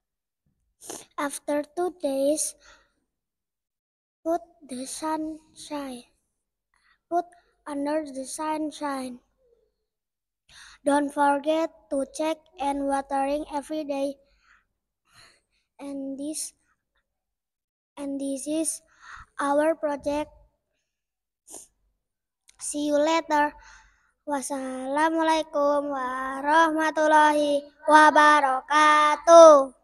After 2 days, put the sunshine. Put under the sunshine. Don't forget to check and watering every day. And this is our project. See you later. Wassalamualaikum warahmatullahi wabarakatuh.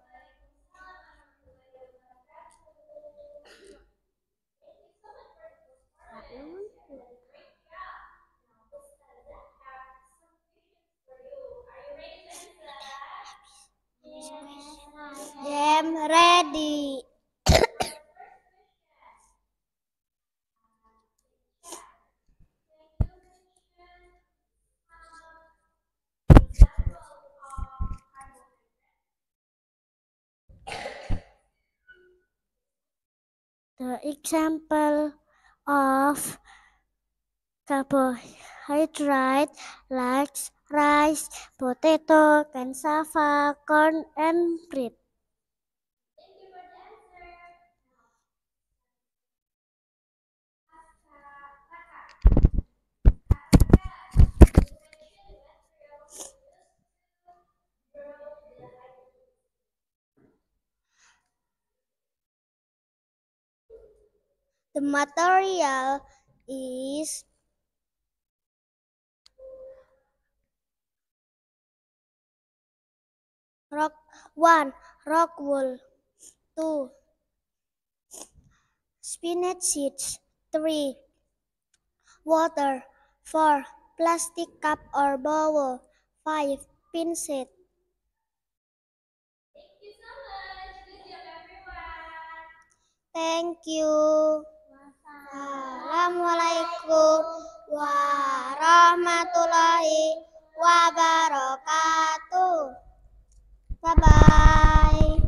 Jam ready. The example of carbohydrate like rice, potato, cassava, corn, and bread. The material is rock 1. Rock wool. 2. Spinach seeds. 3. Water. 4. Plastic cup or bowl. 5. Pin set. Thank you. Assalamualaikum warahmatullahi wabarakatuh. Bye-bye.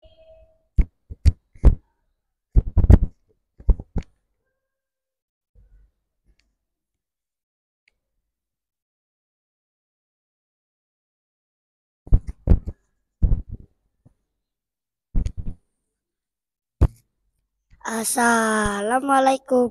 Assalamualaikum.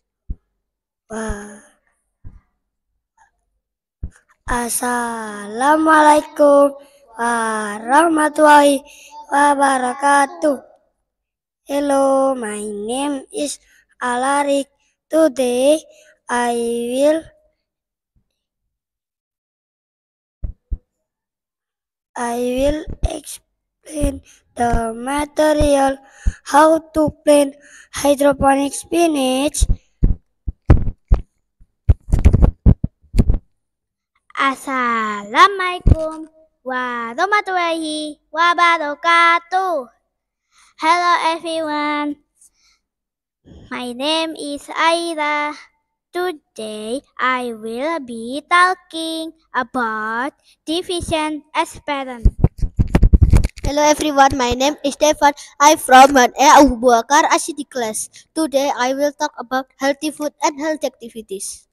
Assalamualaikum warahmatullahi wabarakatuh. Hello, my name is Alarik. Today I will explain the material how to plant hydroponic spinach. Assalamualaikum warahmatullahi wabarakatuh. Hello everyone. My name is Aira. Today I will be talking about division experiment. Hello everyone, my name is Stefan. I'm from Abu Bakar Ashidi class. Today I will talk about healthy food and healthy activities.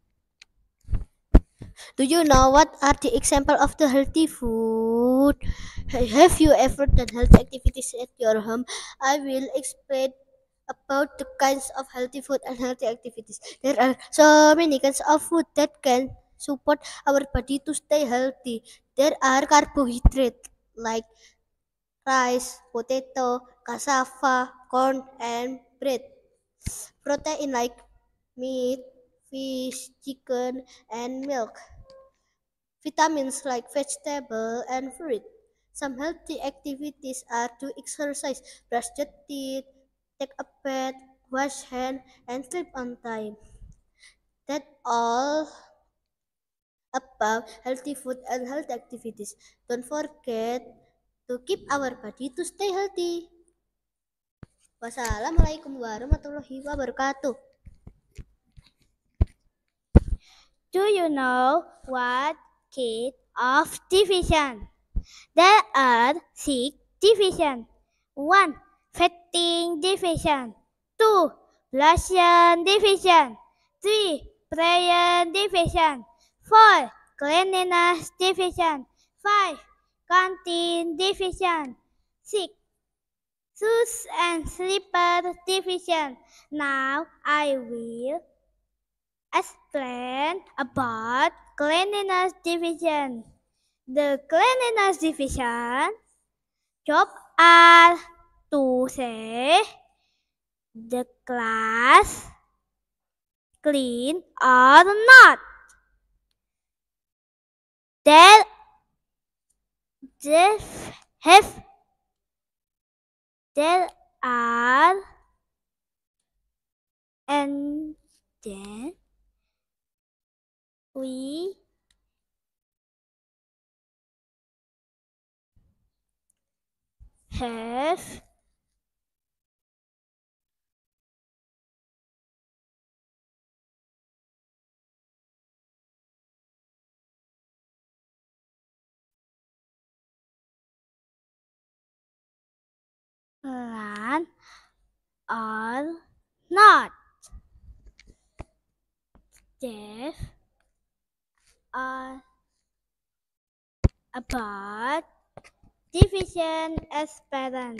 Do you know what are the example of the healthy food? Have you ever done healthy activities at your home? I will explain about the kinds of healthy food and healthy activities. There are so many kinds of food that can support our body to stay healthy. There are carbohydrates like rice, potato, cassava, corn, and bread. Protein like meat, fish, chicken, and milk. Vitamins like vegetable and fruit. Some healthy activities are to exercise, brush the teeth, take a bath, wash hand, and sleep on time. That all about healthy food and healthy activities. Don't forget to keep our body to stay healthy. Wassalamualaikum warahmatullahi wabarakatuh. Do you know what kind of division? There are 6 divisions. 1. Fasting division. 2. Blasian division. 3. Prayer division. 4. Cleanliness division. 5. Canteen division. 6. Shoes and slipper division. Now I will explain about cleanliness division. The cleanliness division job are to say the class clean or not. There are and then we have run or not. There are about division as parent.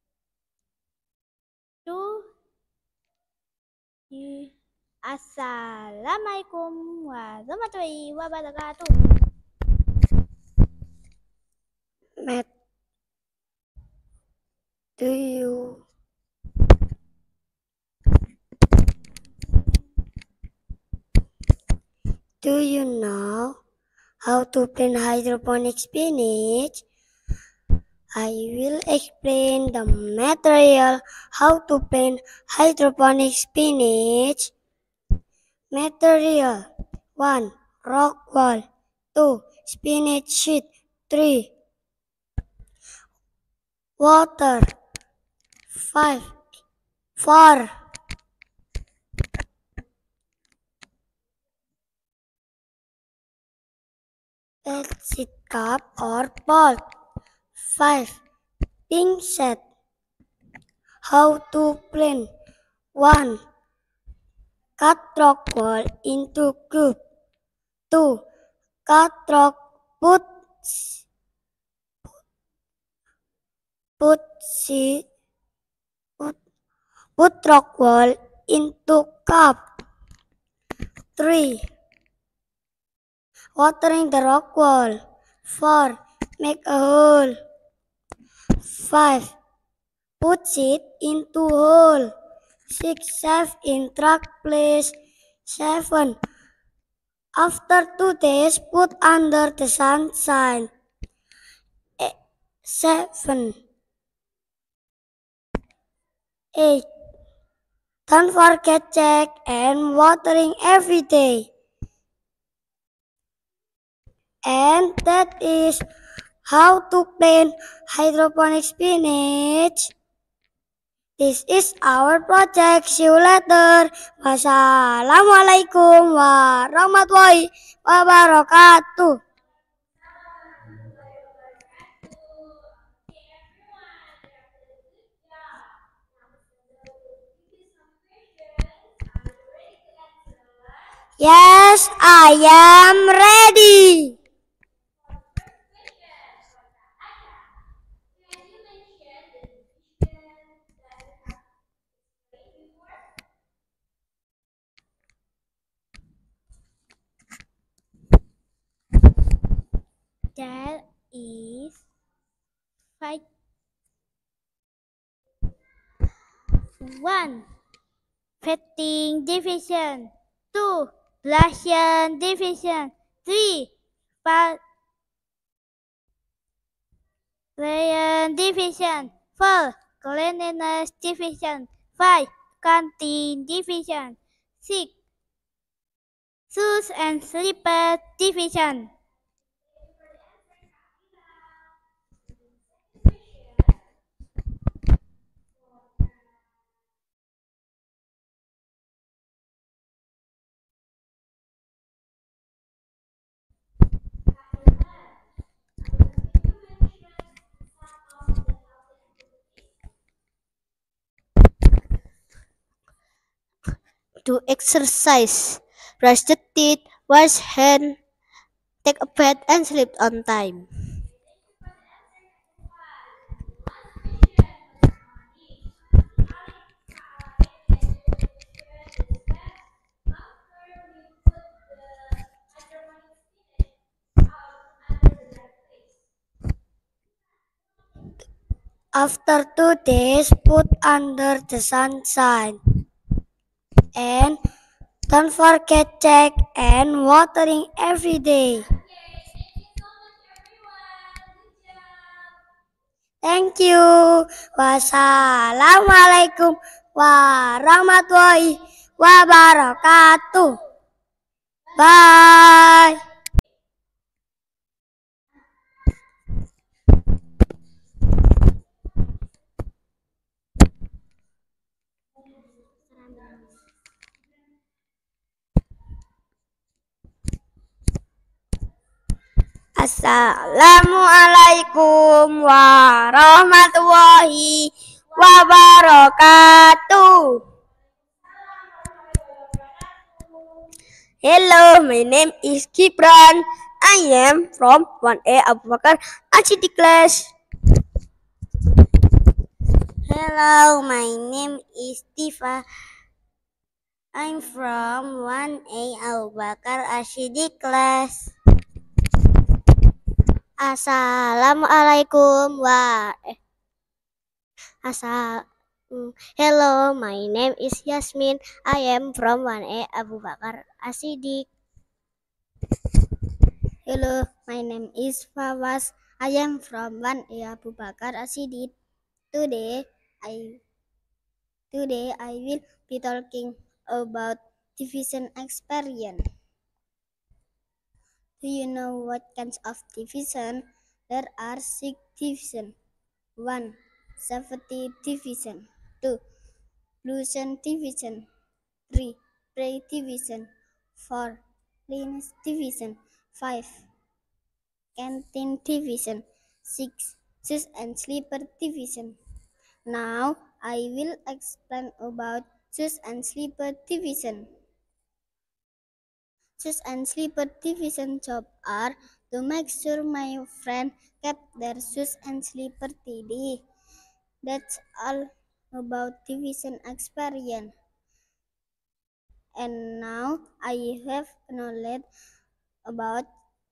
Assalamualaikum warahmatullahi wabarakatuh. Matt, do you know how to plant hydroponic spinach? I will explain the material how to plant hydroponic spinach. Material: 1. Rock wool. 2. Spinach seed. 3. Water. 4. Seed cup or pot. 5. Pink set. How to plant: 1. Cut rock wool into cube. 2. Cut rock put rock wool into cup. 3. Watering the rock wool. 4. Make a hole. 5. Put seed into hole. 6. Save in dark place. 7. After 2 days, put under the sunshine. 7. 8. Don't forget check and watering every day. And that is how to plant hydroponic spinach. This is our project. See you later. Wassalamualaikum warahmatullahi wabarakatuh. Yes, I am ready. There is 5. 1. Fasting division. 2. Blasian division. 3. Lion Division 4. Cleanliness Division 5. Canteen Division 6. Shoes and Slippers Division. Do exercise, brush the teeth, wash hand, take a bath, and sleep on time. After 2 days, put under the sunshine. And don't forget check and watering every day. Thank you. Wassalamualaikum warahmatullahi wabarakatuh. Bye. Assalamualaikum warahmatullahi wabarakatuh. Hello, my name is Gibran. I am from 1A Abu Bakar Ashidi class. Hello, my name is Tifa. I'm from 1A Abu Bakar Ashidi class. Assalamualaikum Hello, my name is Yasmin. I am from 1A Abu Bakar Asidik. Hello, my name is Fawaz. I am from 1A Abu Bakar Asidik. Today I will be talking about division experience. Do you know what kinds of division? There are 6 divisions. 1. Safety division. 2. Inclusion division. 3. Play division. 4. Cleanliness division. 5. Canteen division. 6. Shoes and slipper division. Now I will explain about shoes and slipper division. Shoes and slipper division job are to make sure my friend kept their shoes and slipper tidy. That's all about division experience. And now I have knowledge about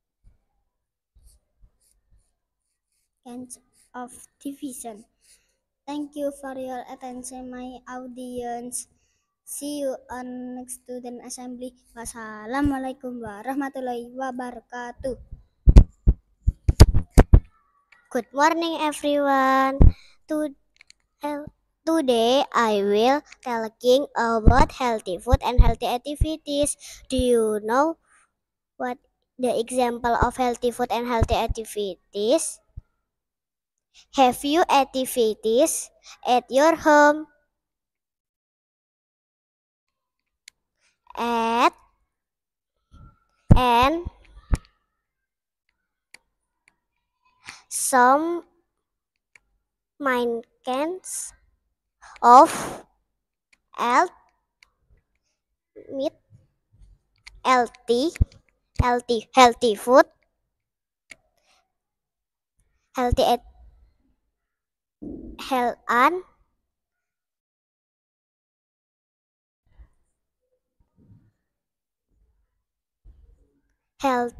kinds of division. Thank you for your attention, my audience. See you on next student assembly. Wassalamualaikum warahmatullahi wabarakatuh. Good morning, everyone. Today I will talking about healthy food and healthy activities. Do you know what the example of healthy food and healthy activities? Have you activities at your home? And some kinds of health meat, healthy food, healthy health and health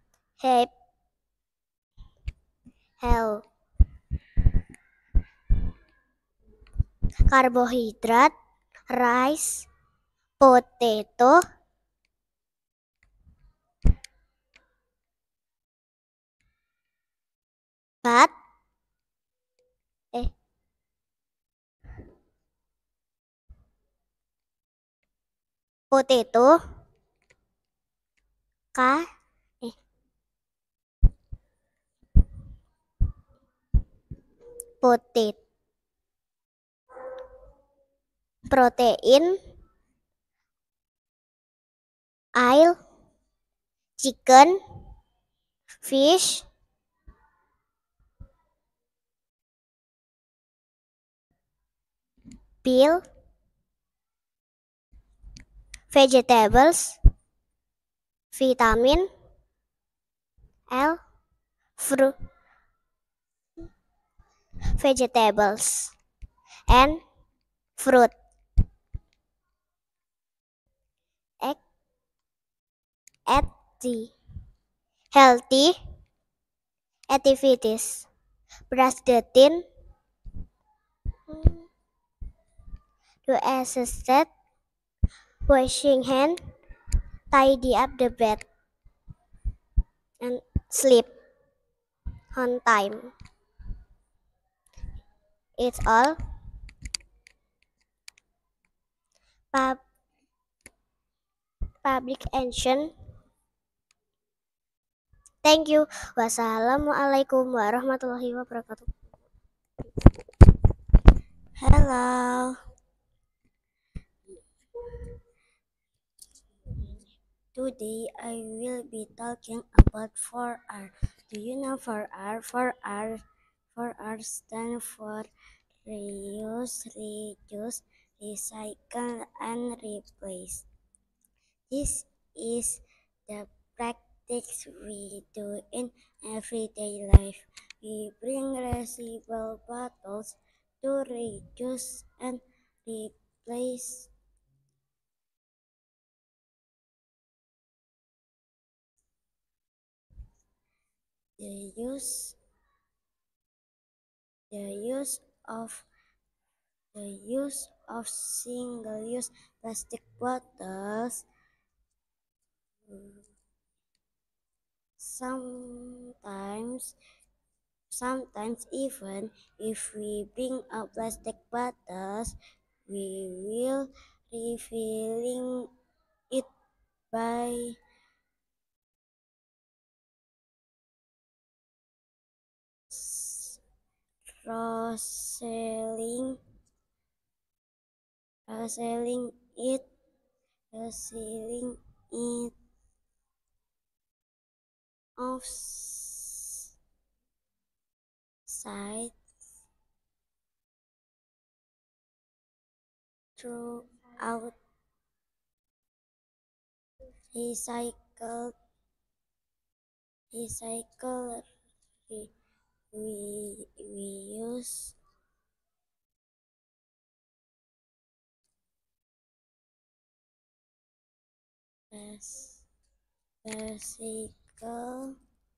carbohydrate, rice, potato, but potato, ka, potato, protein, oil, chicken, fish, peel, vegetables, vitamin, L, fruit, vegetables, and fruit, egg, at the healthy activities, brush the teeth, do exercise, washing hand, tidy up the bed, and sleep on time. It's all. Public action. Thank you. Wassalamualaikum warahmatullahi wabarakatuh. Hello. Today I will be talking about 4R. Do you know 4R? 4R stand for reuse, reduce, recycle, and replace. This is the practice we do in everyday life. We bring reusable bottles to reduce and replace the use of single-use plastic bottles. Sometimes even if we bring up plastic bottles, we will refilling it by reselling it offside throughout recycled we use recycle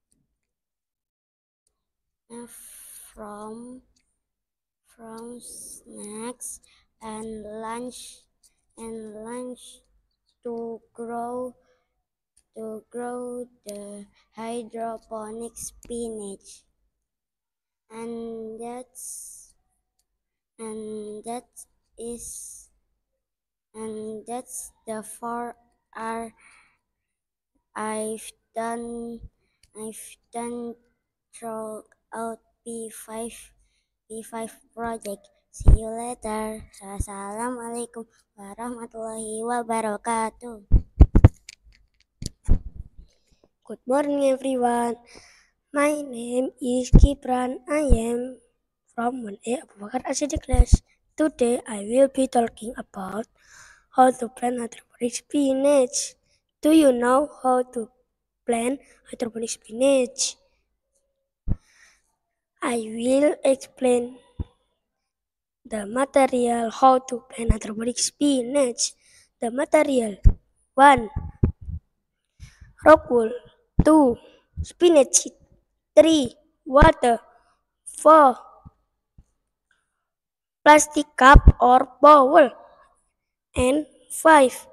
from snacks and lunch to grow the hydroponic spinach, and that's the 4R I've done throughout P5 project. See you later. Assalamualaikum warahmatullahi wabarakatuh. Good morning everyone. My name is Kipran. I am from 1A Abu Bakar Asidi class. Today I will be talking about how to plant hydroponic spinach. Do you know how to plant hydroponic spinach? I will explain the material how to plant hydroponic spinach. The material: 1. Rock wool. 2. Spinach seed. 3. Water. 4. Plastic cup or bowl. And 5.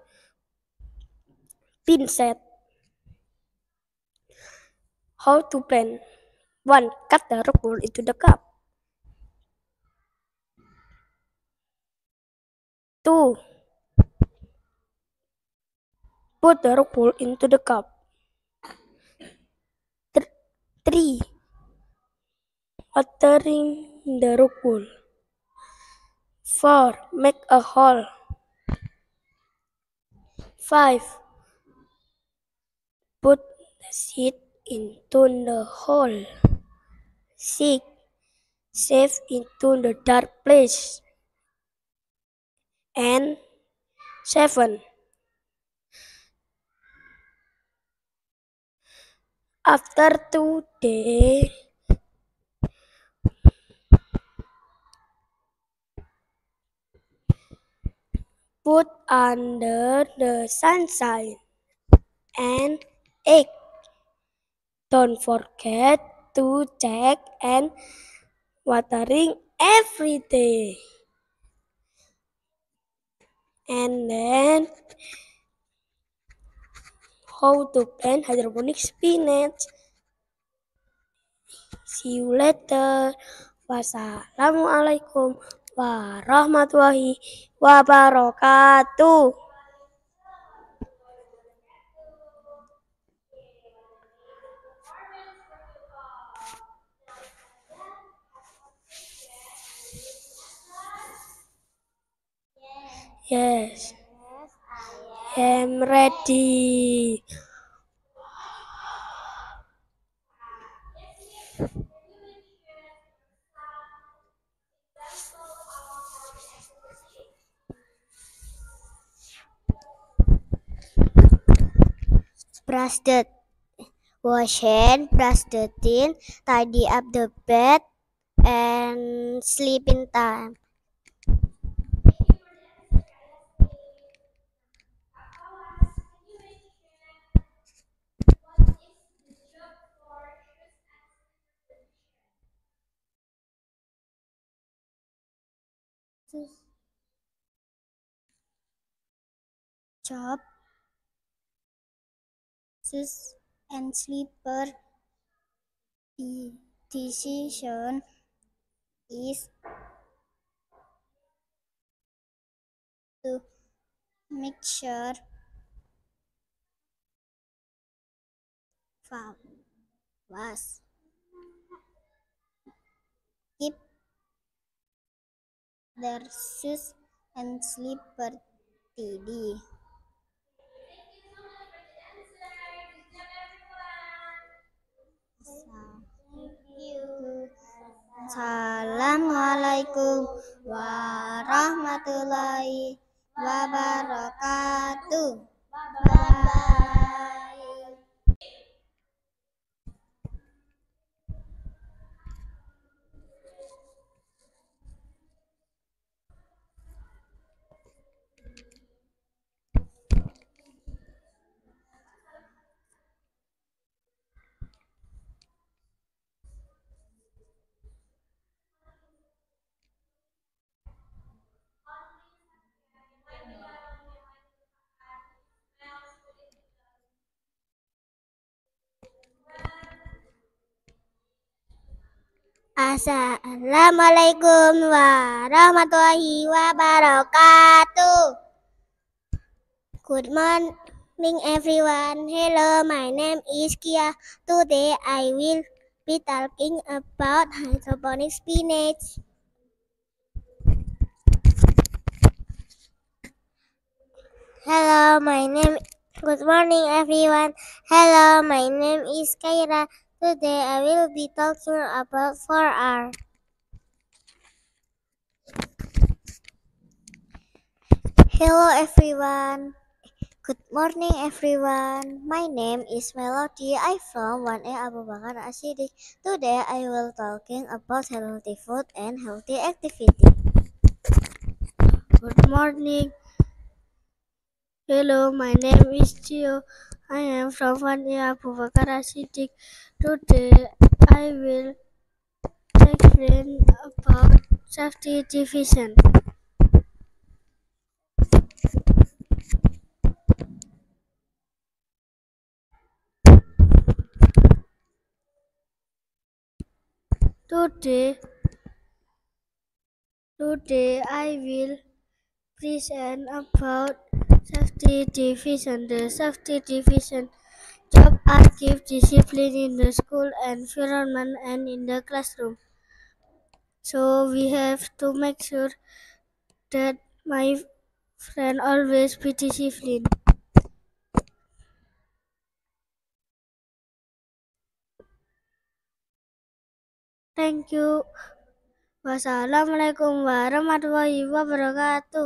Pin set. How to plant? 1. Cut the rock wool into the cup. 2. Put the rock wool into the cup. 3. Watering the rock wool. 4. Make a hole. 5. Put the seed into the hole. 6. Save into the dark place. And 7. After 2 days, put under the sunshine. And 8. Don't forget to check and watering every day. And then how to plant hydroponic spinach. See you later. Wassalamualaikum warahmatullahi wabarakatuh. Yes, I am ready. Brush the wash hand, brush the teeth, tidy up the bed, and sleep in time. Job, shoes, and slipper. The decision is to make sure was keep their shoes and slipper tidy. Assalamualaikum warahmatullahi wabarakatuh. Bye. Assalamualaikum warahmatullahi wabarakatuh. Good morning everyone. Hello, my name is Kia. Today I will be talking about hydroponic spinach. Good morning everyone. Hello, my name is Kaira. Today I will be talking about 4R. Hello everyone. Good morning everyone. My name is Melody. I'm from 1A Abu Bakar As-Siddiq. Today I will talking about healthy food and healthy activity. Good morning. Hello, my name is Gio. I am from 1A Abu Bakar As-Siddiq. Today I will explain about safety division. Today I will present about Safety division. The safety division job are keep discipline in the school environment and in the classroom. So we have to make sure that my friend always be disciplined. Thank you. Wassalamualaikum warahmatullahi wabarakatuh.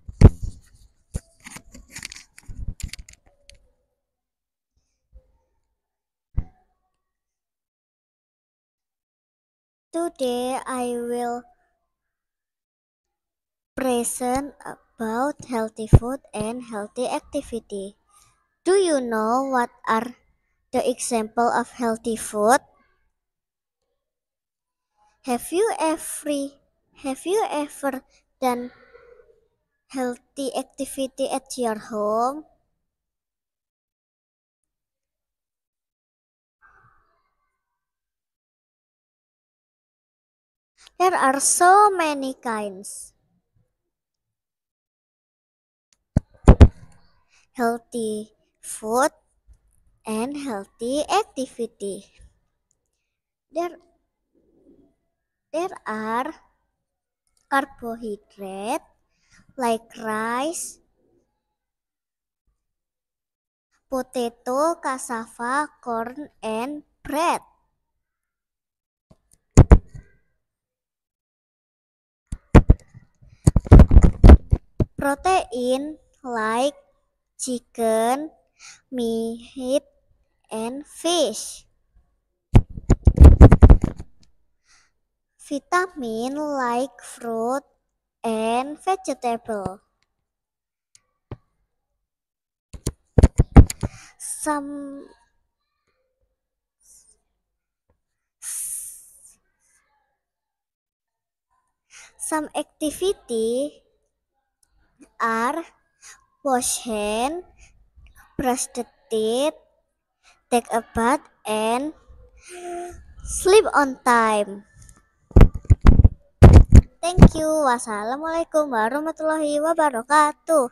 Today I will present about healthy food and healthy activity. Do you know what are the example of healthy food? Have you ever done healthy activity at your home? There are so many kinds. Healthy food and healthy activity. There are carbohydrate like rice, potato, cassava, corn, and bread. Protein like chicken, meat, and fish. Vitamin like fruit and vegetable. Some activity are wash hand, brush the teeth, take a bath, and sleep on time. Thank you. Wassalamualaikum warahmatullahi wabarakatuh.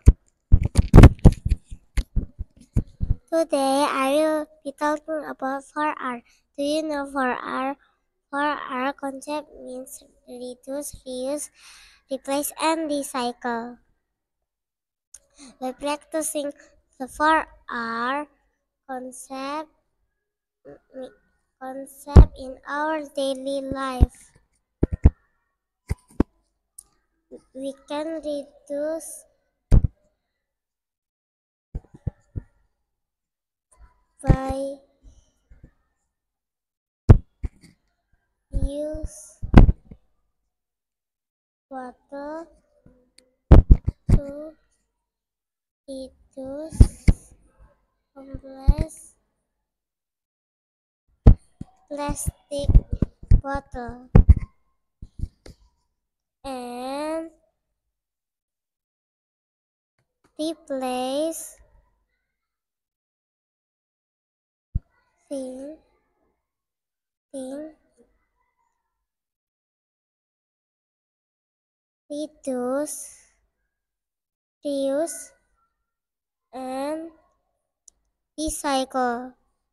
Today I will be talking about 4R. Do you know 4R? 4R concept means reduce, reuse, replace, and recycle. By practicing the 4R concept in our daily life, we can reduce by use water to reduce complex plastic bottle and replace thing reduce, reuse, and recycle.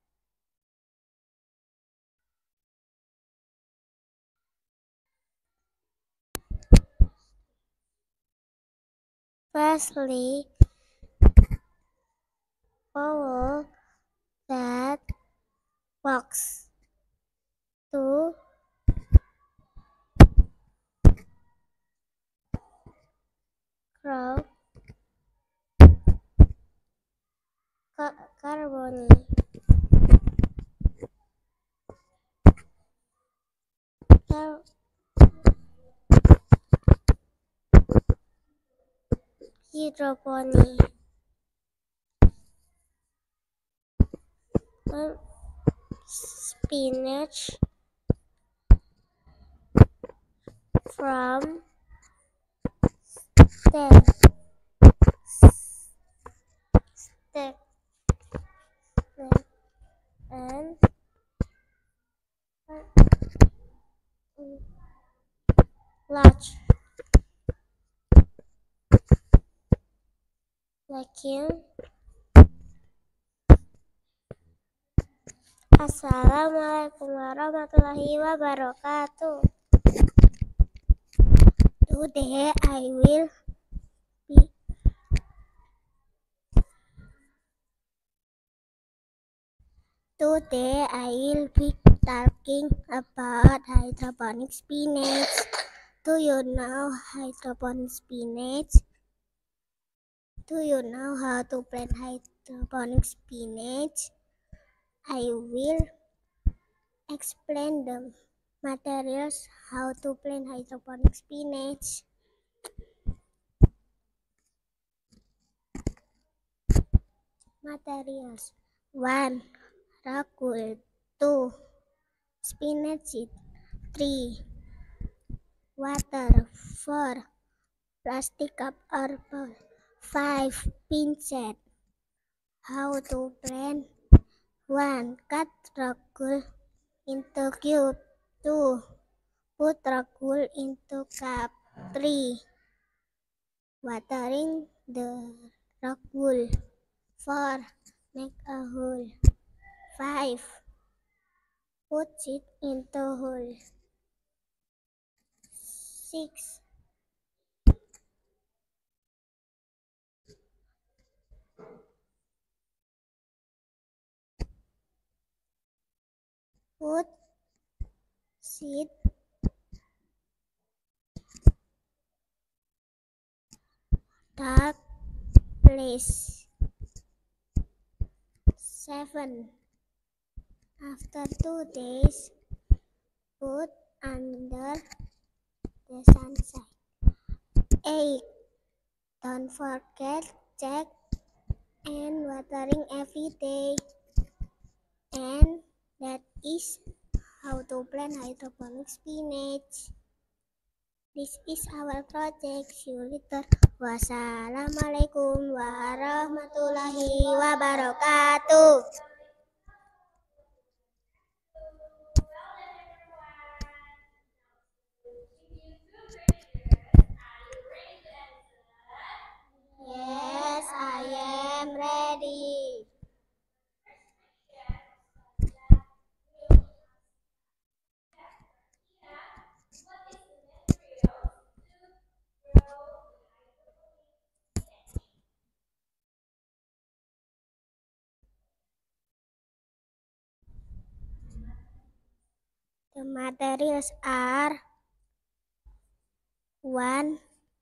Firstly, follow that box to crop carbon hydroponic spinach from stem stem and large Thank you. Assalamualaikum warahmatullahi wabarakatuh. Today I will be talking about hydroponic spinach. Do you know hydroponic spinach? Do you know how to plant hydroponic spinach? I will explain the materials how to plant hydroponic spinach. Materials: 1. Ragul. 2. Spinach seed. 3. Water. 4. Plastic cup or bowl. 5. Pincet. How to plant? 1. Cut ragul into cube. 2. Put ragul into cup. 3. Watering the ragul. 4. Make a hole. 5. Put seed into hole. 6. Put seed dark place. 7. After 2 days, put under the sunshine. 8. Don't forget check and watering every day. And that is how to plant hydroponic spinach. This is our project. See you later. Wassalamualaikum warahmatullahi wabarakatuh. Yes, I am ready. The materials are 1.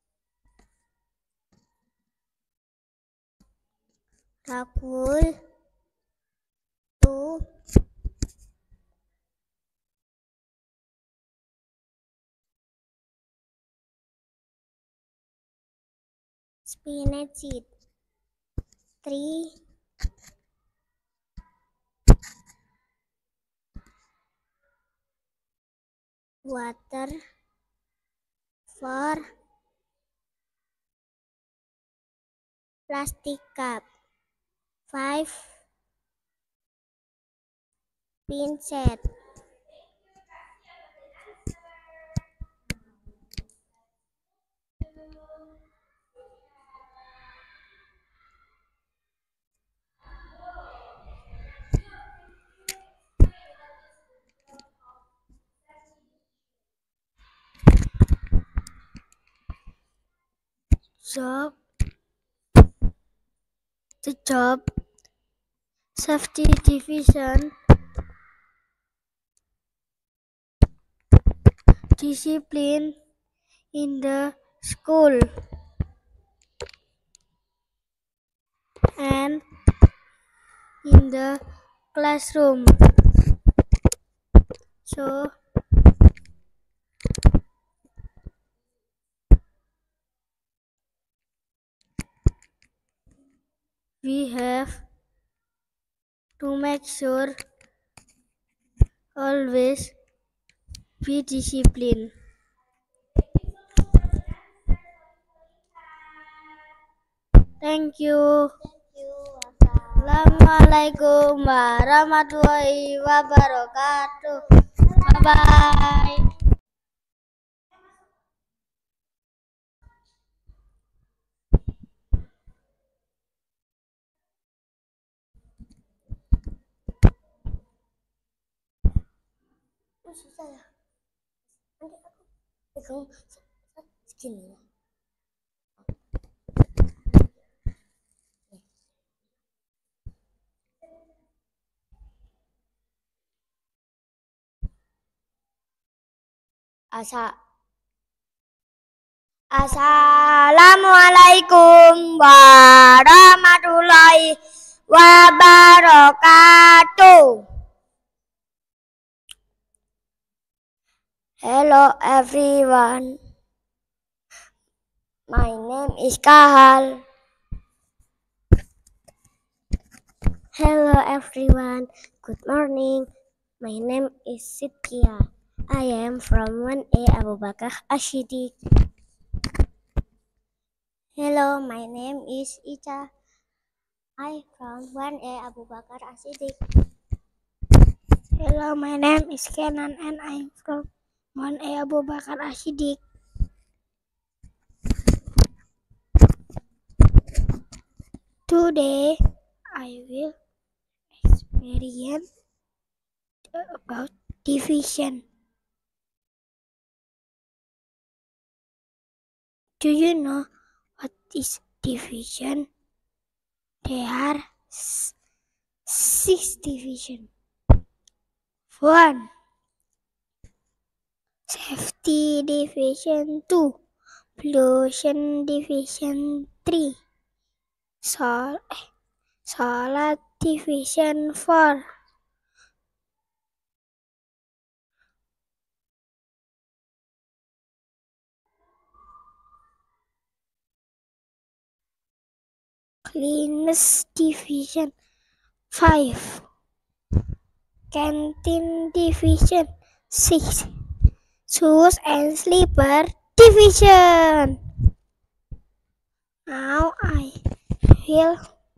Ragul. 2. Spinach seed. 3. Water. 4. Plastic cup. 5. Pincet. The job safety division, discipline in the school, and in the classroom. So we have to make sure always be disciplined. Thank you. Assalamualaikum warahmatullahi wabarakatuh. Bye-bye. susah ya. Nanti aku pegang segini. Assalamualaikum warahmatullahi wabarakatuh. Hello everyone. My name is Kahal. Hello everyone. Good morning. My name is Sitkia. I am from 1A Abu Bakar Ashidik. Hello, my name is Ica. I from 1A Abu Bakar Ashidik. Hello, my name is Kenan and I'm from 1A Abu Bakar Ashidik. Today, I will explain about division. Do you know what is division? There are 6 divisions. 1. Safety division 2. Pollution division 3. Solar division 4. Cleaners division 5. Canteen division 6. Shoes and slipper division. Now I will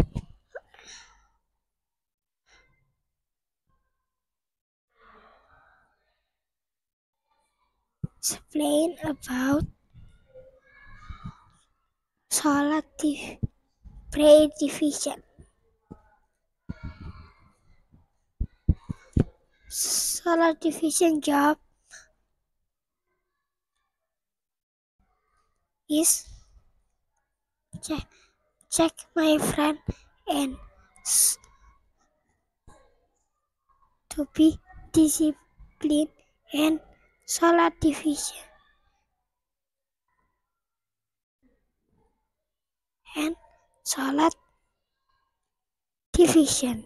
explain about solar division. Solar division job is check my friend and to be disciplined and solar division and solar division.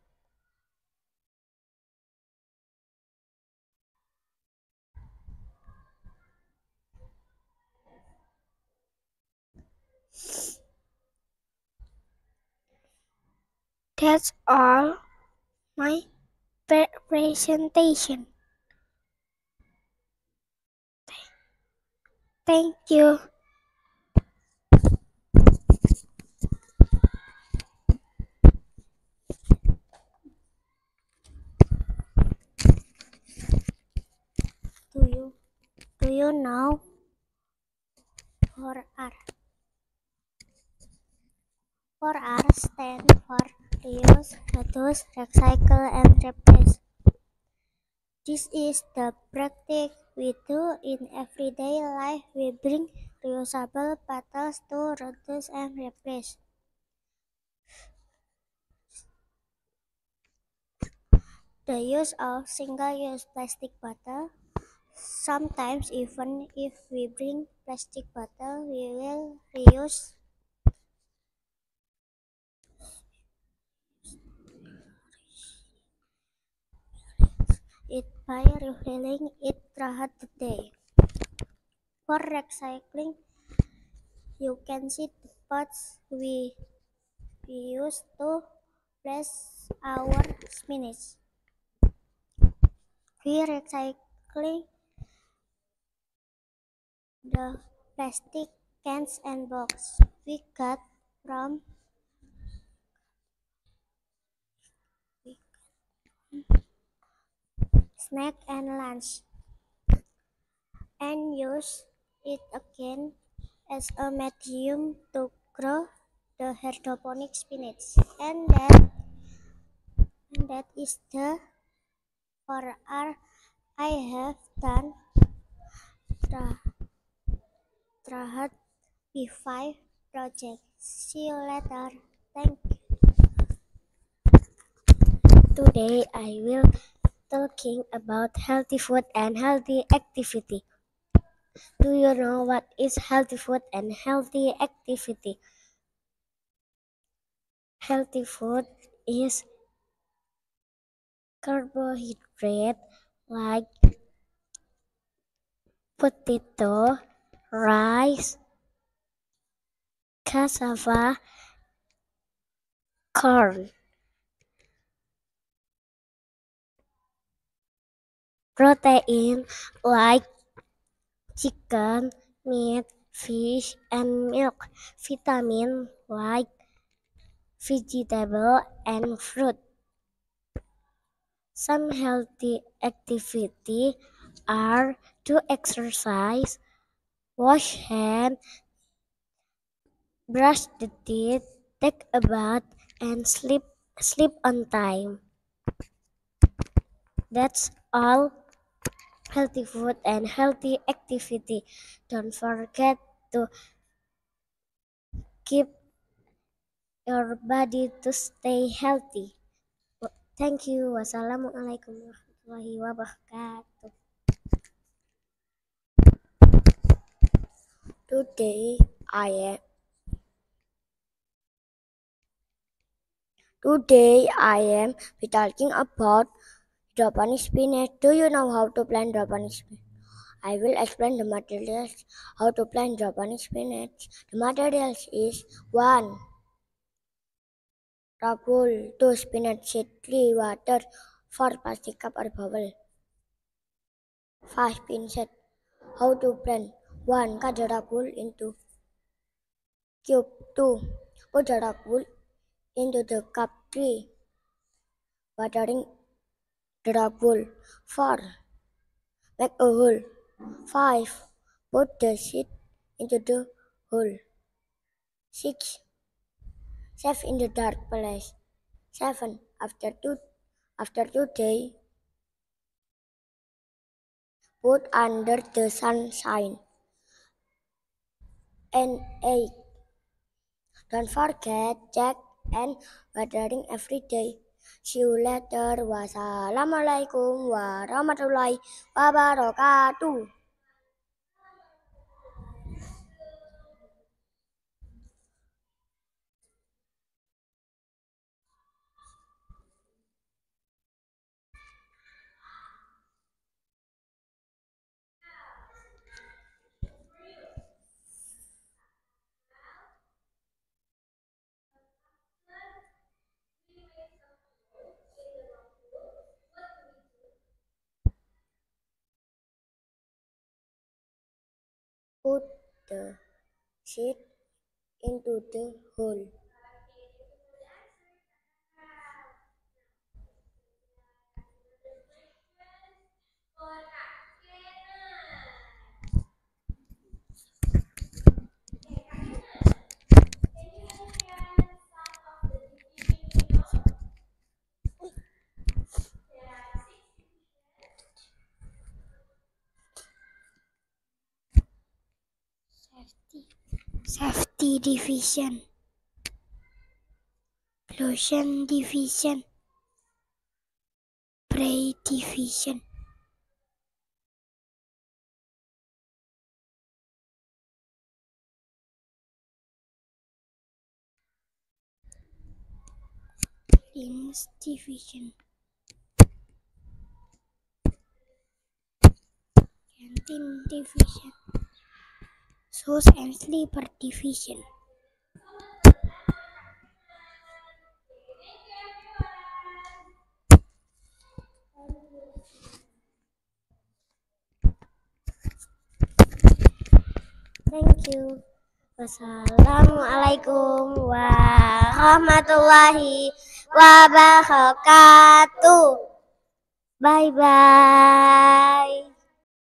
That's all my presentation. Thank you. Do you know 4R? 4R stand for reuse, reduce, recycle, and replace. This is the practice we do in everyday life. We bring reusable bottles to reduce and replace. The use of single-use plastic bottle. Sometimes even if we bring plastic bottle, we will reuse it by refilling it throughout the day. For recycling, you can see the pots we use to place our spinach. We recycling the plastic cans and box we got from snack and lunch and use it again as a medium to grow the hydroponic spinach. And that is the 4R I have done tried B5 project. See you later. Thank you. Today I will talking about healthy food and healthy activity. Do you know what is healthy food and healthy activity? Healthy food is carbohydrate like potato, rice, cassava, corn. Protein like chicken, meat, fish, and milk. Vitamin like vegetable and fruit. Some healthy activity are to exercise, wash hands, brush the teeth, take a bath, and sleep on time. That's all healthy food and healthy activity. Don't forget to keep your body to stay healthy. Thank you. Wassalamualaikum warahmatullahi wabarakatuh. Today I am be talking about hydroponic spinach. Do you know how to plant hydroponic spinach? I will explain the materials how to plant hydroponic spinach. The materials is 1. Rock wool, 2. Spinach seed, 3. Water, 4. Plastic cup or bowl, 5. Pincet. How to plant? 1. Cut the rock wool into cube. 2. Put the rock wool into the cup. 3. Watering the rock wool. 4. Make a hole. 5. Put the seed into the hole. 6. Save in the dark place. 7. After two days, put under the sunshine. And 8. Don't forget check and watering every day. See you later. Wassalamualaikum warahmatullahi wabarakatuh. Put the seed into the hole. Safety division, pollution division, prey division. Links division, canteen division, shoes and slipper division. Thank you. Wassalamualaikum warahmatullahi wabarakatuh. Bye bye.